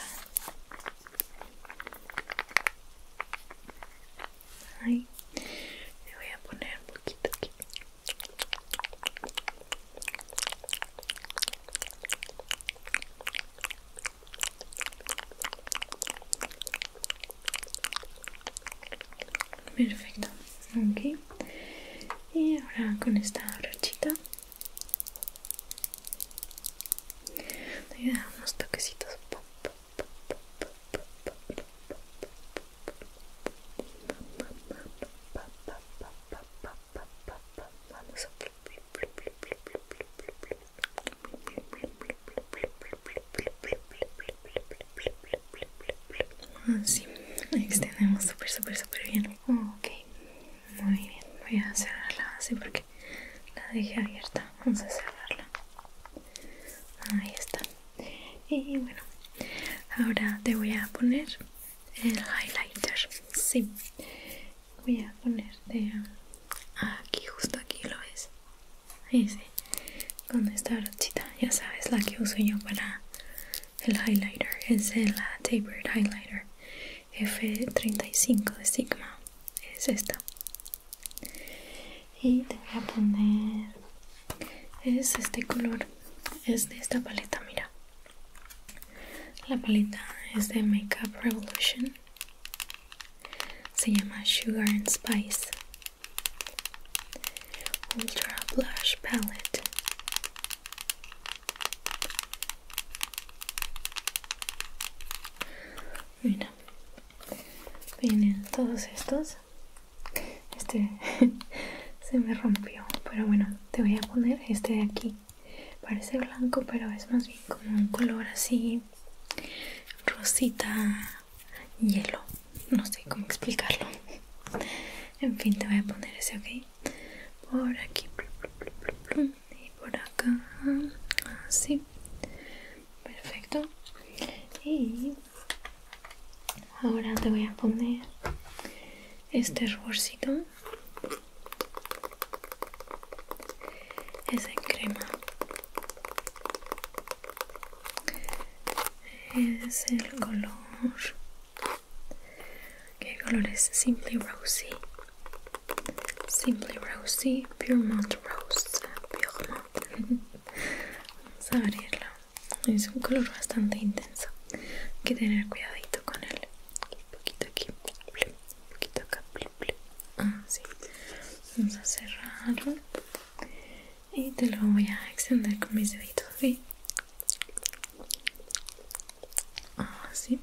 Speaker 1: Ahí, le voy a poner un poquito aquí. Perfecto, ok. Y ahora con esta brochita te voy a dar unos toquecitos. Vamos a así, extendemos súper bien. Ok, muy bien. Voy a cerrar la base porque la dejé abierta. Vamos a cerrarla. Ahí está. Y bueno, ahora te voy a poner el highlighter. Sí, voy a ponerte aquí, justo aquí, ¿lo ves? Ahí sí, con esta brochita, ya sabes, la que uso yo para el highlighter. Es el Tapered Highlighter F35 de Sigma. Es esta. Y te voy a poner, es este color, es de esta paleta, mira. La paleta es de Makeup Revolution. Se llama Sugar and Spice Ultra Blush Palette. Mira, vienen todos estos. Este se me rompió, pero bueno, te voy a poner este de aquí. Parece blanco, pero es más bien como un color así rosita hielo. No sé cómo explicarlo. En fin, te voy a poner ese, ok. Por aquí y por acá, así. Perfecto. Y ahora te voy a poner este ruborcito. Es en crema. Es el color. ¿Qué color es? Simply Rosy. Simply Rosy Puremont Rose. Puremont. Vamos a abrirlo. Es un color bastante intenso. Hay que tener cuidadito con él. Un poquito aquí, un poquito acá. Sí. Vamos a cerrarlo. Y te lo voy a extender con mis deditos, ¿ok? Así.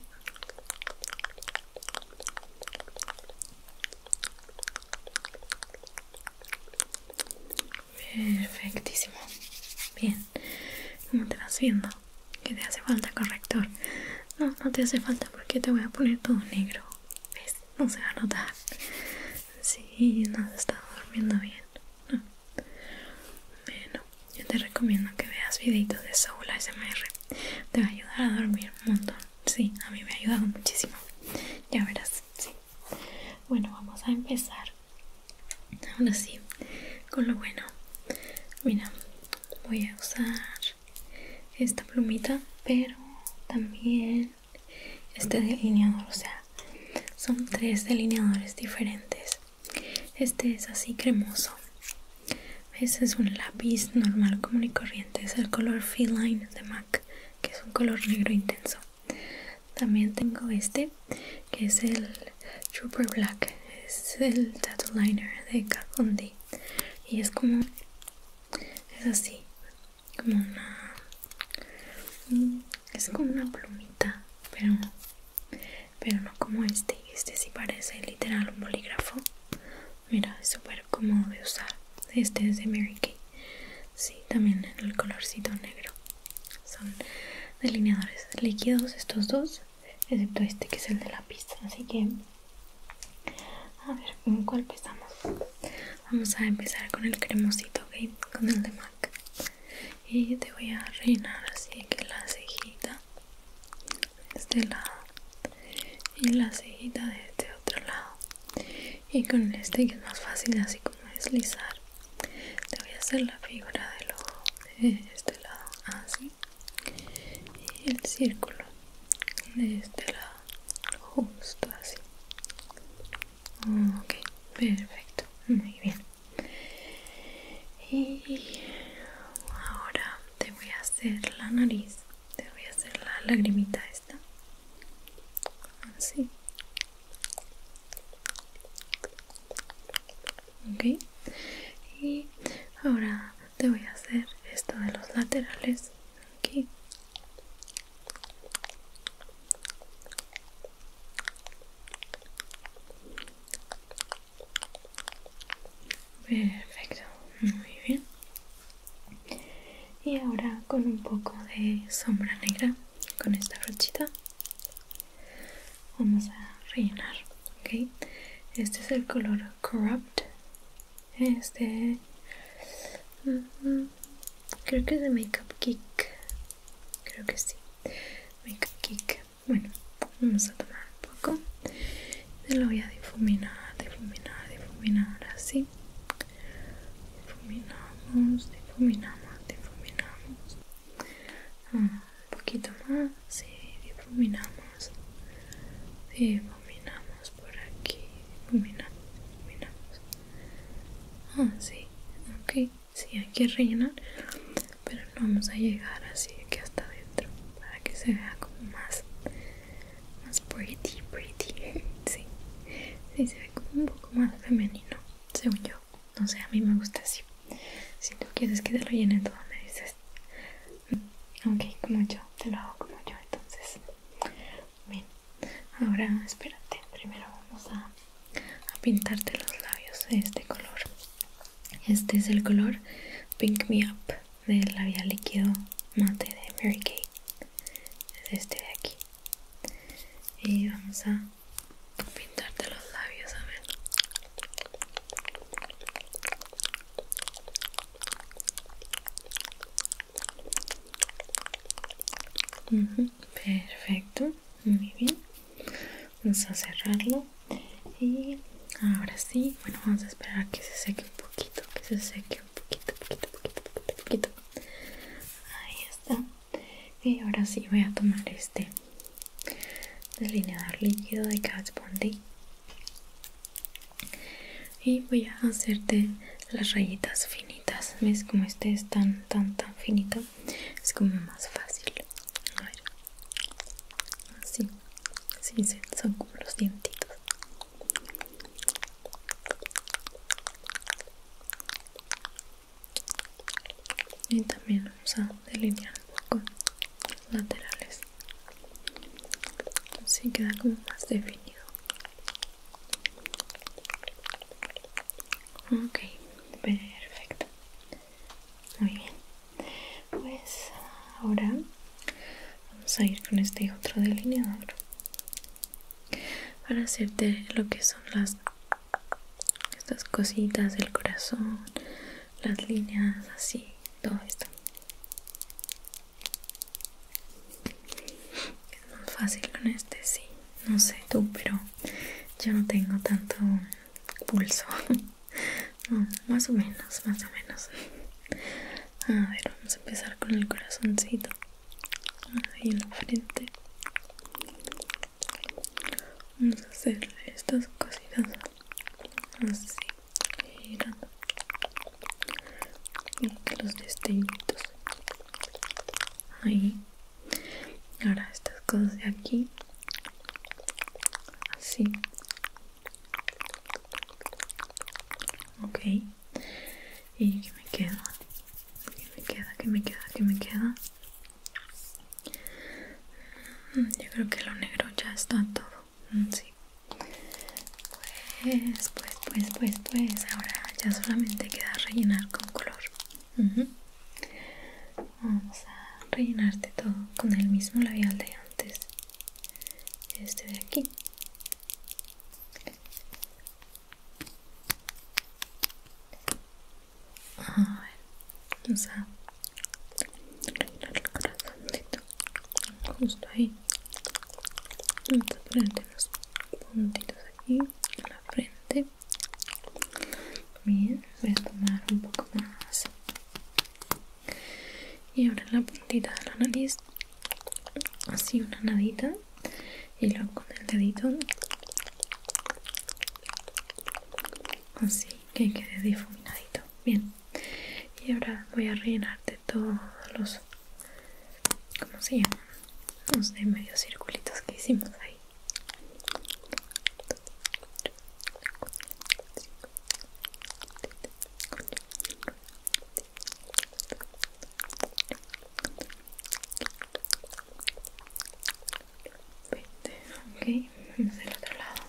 Speaker 1: Perfectísimo. Bien. ¿Cómo te vas viendo? ¿Que te hace falta corrector? No, no te hace falta porque te voy a poner todo negro. ¿Ves? No se va a notar. Sí, no has estado durmiendo bien. No. Bueno, yo te recomiendo que veas videitos de Soul ASMR. Te va a ayudar a dormir un montón. Sí, a mí me ha ayudado muchísimo. Ya verás, sí. Bueno, vamos a empezar. ahora sí, con lo bueno. Mira, voy a usar esta plumita, pero también este delineador, o sea, son 3 delineadores diferentes. Este es así cremoso. Ese es un lápiz normal, común y corriente. Es el color Feline de MAC, que es un color negro intenso. También tengo este, que es el Trooper Black. Es el tattoo liner de Kat Von D. Y es como... es así, como una... es como una plumita, pero no como este. Este sí parece literal un bolígrafo. Mira, es súper cómodo de usar. Este es de Mary Kay. Sí, también en el colorcito negro. Son delineadores líquidos estos dos, excepto este que es el de lápiz. Así que, a ver, ¿con cuál empezamos? Vamos a empezar con el cremosito, ¿ok? Con el de MAC. Y te voy a rellenar así que la cejita de este lado y la cejita de este otro lado. Y con este que es más fácil así como deslizar, te voy a hacer la figura del ojo de este lado, así, y el círculo de este lado, justo así. Ok, perfecto, muy bien. Y ahora te voy a hacer la nariz, te voy a hacer la lagrimita esta, así. Ok, y ahora te voy a hacer esto de los laterales aquí. Perfecto, muy bien. Y ahora con un poco de sombra negra, con esta brochita, vamos a rellenar. Ok, este es el color Corrupt. Este creo que es de Makeup Geek, creo que sí, Makeup Geek. Bueno, vamos a tomar un poco, te lo voy a difuminar, así. Difuminamos. Un poquito más, sí, difuminamos por aquí, difuminamos. Sí, ok, sí, hay que rellenar, pero no vamos a llegar así que hasta adentro, para que se vea como más pretty, sí, se ve como un poco más femenino, según yo. No sé, a mí me gusta así. Si tú quieres que te lo llene todo, me dices. Ok, como yo, te lo hago como yo, entonces. Bien, ahora espérate, primero vamos a pintarte los labios de este color. Este es el color Pink Me Up del labial líquido mate de Mary Kay. Es este de aquí. Y vamos a pintarte los labios, a ver. Perfecto, muy bien. Vamos a cerrarlo y ahora sí, bueno, vamos a esperar a que se seque un poquito, poquito. Ahí está. Y ahora sí voy a tomar este delineador líquido de Kat Von D y voy a hacerte las rayitas finitas. ¿Ves? Como este es tan finito, es como más fácil. A ver, así, son como los dientitos. Y también vamos a delinear un poco los laterales, así queda como más definido. Ok, perfecto, muy bien. Pues ahora vamos a ir con este otro delineador para hacerte lo que son estas cositas del corazón, las líneas así, todo esto. Es más fácil con este, sí. No sé tú, pero yo no tengo tanto pulso. No, más o menos, más o menos. A ver, vamos a empezar con el corazoncito. Ahí en la frente. Vamos a hacerle estas cositas así, girando. Y que los destellitos. Ahí. Ahora estas cosas de aquí. Así. Ok. ¿Y qué me queda? ¿Qué me queda? ¿Qué me queda? ¿Qué me queda? Yo creo que lo negro ya está todo. Sí. Pues. Ahora ya solamente queda rellenar con color. Vamos a rellenarte todo con el mismo labial de antes. Este de aquí. A ver, vamos a rellenar el corazoncito justo ahí. Vamos a ponerte unos puntitos aquí en la frente. Bien, voy a tomar un poco más. Y ahora en la puntita de la nariz, así una nadita. Y luego con el dedito, así que quede difuminadito. Bien. Y ahora voy a rellenarte todos los, ¿cómo se llaman? Los de medio circulitos que hicimos ahí. Ok, vamos del otro lado.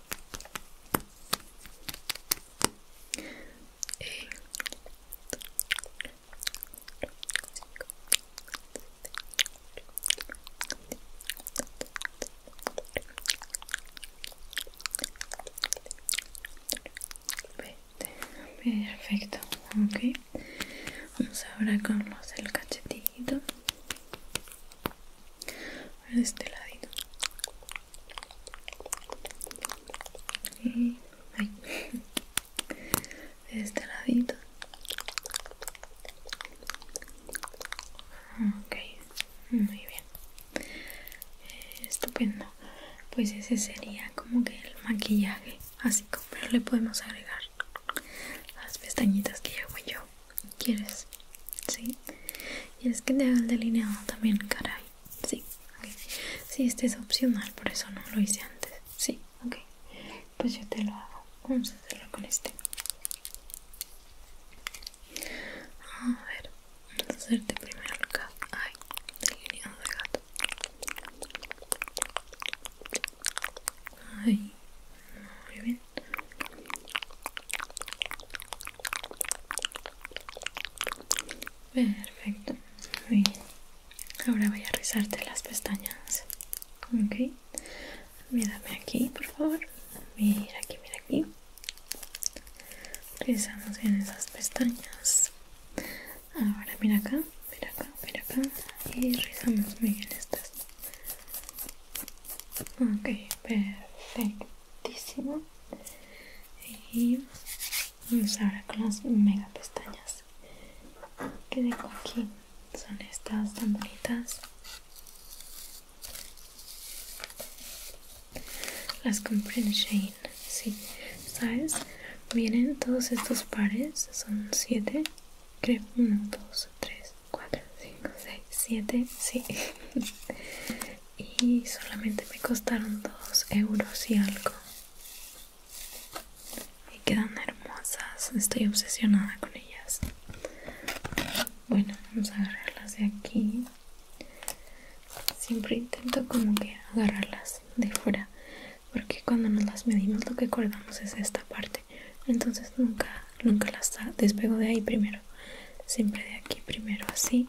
Speaker 1: Perfecto, ok. Vamos ahora con los del cachetito. De este ladito. Y ahí. De este ladito. Ok, muy bien. Estupendo. Pues ese sería como que el maquillaje básico, pero le podemos agregar las pestañitas que hago yo. ¿Quieres? Sí. ¿Quieres que te haga el delineado también, caray? Sí, ok. Sí, este es opcional, por eso no lo hice antes. Sí, ok. Pues yo te lo hago. Vamos a hacerlo con este. A ver, vamos a hacerte primero el gato. Ay, delineado de gato. Ay, muy bien. Perfecto, muy bien. Ahora voy a rizarte las pestañas. Ok, mírame aquí, por favor. Mira aquí, mira aquí. Rizamos bien esas pestañas. Ahora mira acá, mira acá, mira acá. Y rizamos muy bien estas. Ok, perfectísimo. Y vamos ahora con las mega pestañas que tengo aquí. Son estas tan bonitas. Las compré en Shein. Sí, ¿sabes? Vienen todos estos pares. Son 7. Creo 1, 2, 3, 4, 5, 6, 7. Sí. Y solamente me costaron 2 euros y algo. Y quedan hermosas. Estoy obsesionada con ellas. Bueno, vamos a agarrarlas de aquí. Siempre intento como que agarrarlas de fuera, porque cuando nos las medimos lo que acordamos es esta parte. Entonces nunca las despego de ahí primero. Siempre de aquí primero, así.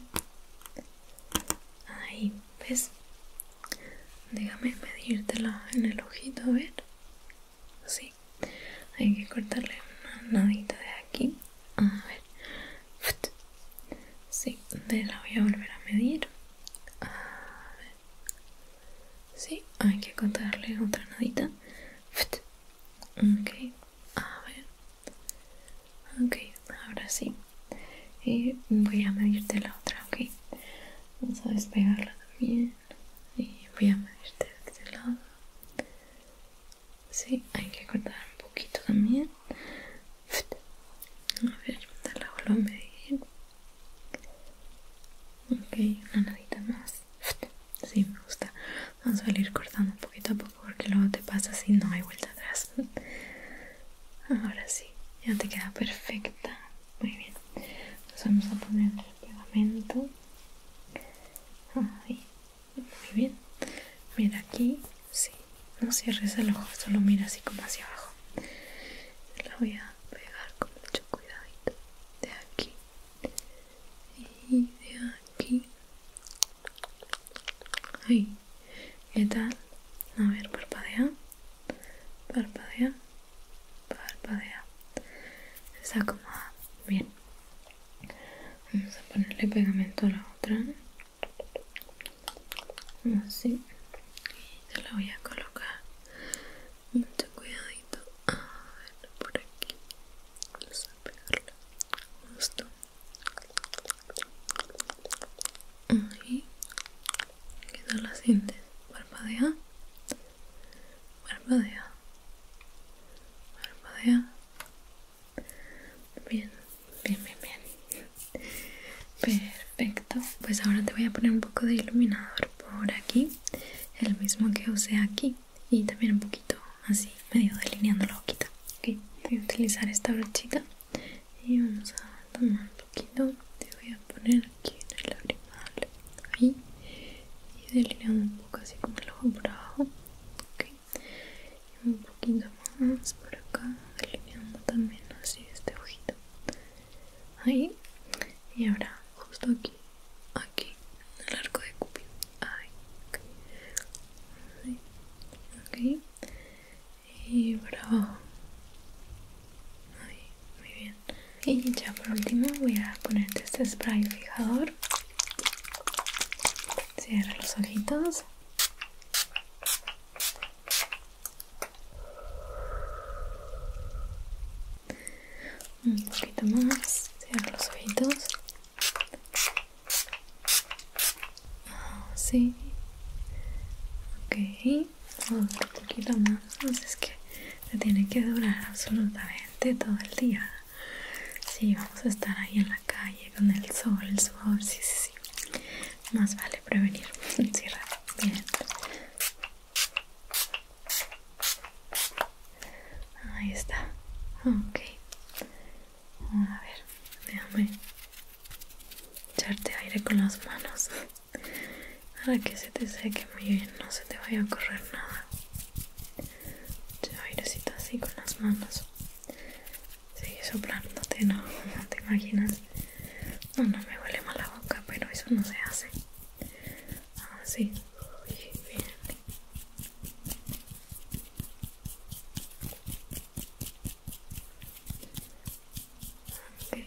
Speaker 1: Ahí, ¿ves? Déjame medírtela en el ojito, a ver. Sí. Hay que cortarle una nadita de aquí. A ver. Sí, la voy a volver a medir. A ver. Sí, hay que cortarle otra nadita. Ok. A ver. voy a medirte la otra, ok. Vamos a despegarla también. Y voy a medirte de este lado. Sí, hay que cortar un poquito también. A ver, te la vuelvo a medir. Ok, una nadita más. Sí, me gusta. Vamos a ir cortando poquito a poco porque luego te pasa si no hay vuelta atrás. Ahora sí, ya te queda perfecta. Muy bien. Entonces vamos a poner el pegamento. Ahí. Muy bien. Mira aquí. Sí. No cierres el ojo, solo mira así como hacia abajo. La voy a pegar con mucho cuidadito. De aquí. Y de aquí. Ahí. ¿Qué tal? A ver, parpadea. Parpadea. Parpadea. Se acomoda. Bien. Vamos a ponerle pegamento a la otra. Así. Y te la voy a colocar. Mucho cuidadito. A ver, por aquí. Vamos a pegarla. Justo. Ahí. ¿Qué tal la sientes? Parpadea. Parpadea. Parpadea. Bien, bien, bien, bien. Perfecto. Pues ahora te voy a poner un poco de iluminador por aquí. El mismo que usé aquí. Y también un poquito así, medio delineando la boquita. Ok. Voy a utilizar esta brochita. Y vamos a tomar un poquito. Te voy a poner aquí en el lagrimal. Ahí. Y delineando un poco así como el ojo por abajo. Ok. Y un poquito más por acá. Delineando también así este ojito. Ahí. Y ahora justo aquí. Aquí. En el arco de Cupido. Ahí. Ok. Ahí. Ok. Y por abajo. Ahí. Muy bien. Y ya por último voy a ponerte este spray fijador. Cierra los ojitos. Un poquito más. Cierra los ojitos. Sí. Ok. Otro poquito más. Es que te tiene que durar absolutamente todo el día. Sí, vamos a estar ahí en la calle con el sol, el sudor. Sí, sí, sí. Más vale prevenir. Cierra. Bien. Ahí está. Ok. A ver, déjame echarte aire con las manos para que se te seque muy bien, no se te vaya a correr nada. Echa airecito así con las manos. Sigue soplándote, no te imaginas. No, no me huele mal la boca, pero eso no se hace. Así. Uy, bien. Ok.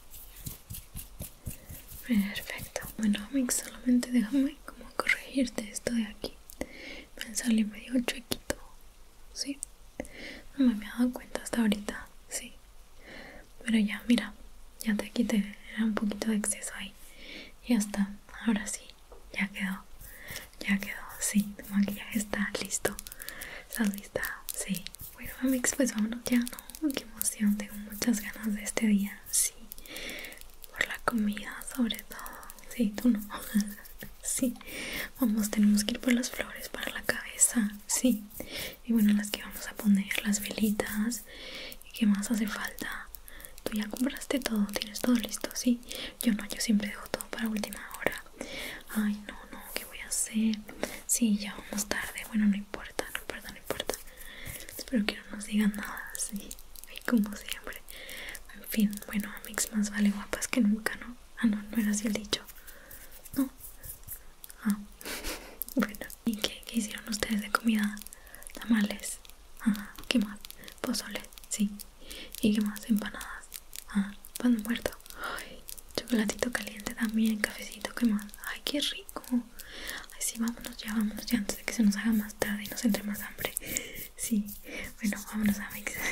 Speaker 1: Perfecto. Bueno, Mix, solamente déjame como corregirte esto de aquí. Me sale medio chuequito. ¿Sí? No me había dado cuenta hasta ahorita. Sí. Pero ya, mira. Ya te quité. Era un poquito de exceso ahí. Ya está. Ahora sí. Ya quedó. Ya quedó. Sí. Tu maquillaje está listo. ¿Estás lista? Sí. Bueno, Mix, pues vámonos ya, ¿no? Qué emoción. Tengo muchas ganas de este día. Sí. Por la comida, sobre todo. Sí, tú no. Sí. Vamos, tenemos que ir por las flores para la cabeza. Sí. Y bueno, las que vamos a poner, las velitas. ¿Y qué más hace falta? Tú ya compraste todo, tienes todo listo, sí. Yo no, yo siempre dejo todo para última hora. Ay, no, no, ¿qué voy a hacer? Sí, ya vamos tarde. Bueno, no importa, no importa, no importa. Espero que no nos digan nada, sí. Y como siempre. En fin, bueno, Mix, más vale guapas que nunca, ¿no? Ah, no, no era así el dicho. No. Ah, bueno. ¿Y qué hicieron ustedes de comida? Tamales. Ajá, ¿qué más? Pozole, sí. ¿Y qué más? Empanadas. Ah, pan muerto. Ay, chocolatito caliente también, cafecito, ¿qué más? Ay, qué rico. Ay, sí, vámonos ya antes de que se nos haga más tarde y nos entre más hambre. Sí, bueno, vámonos a Mix.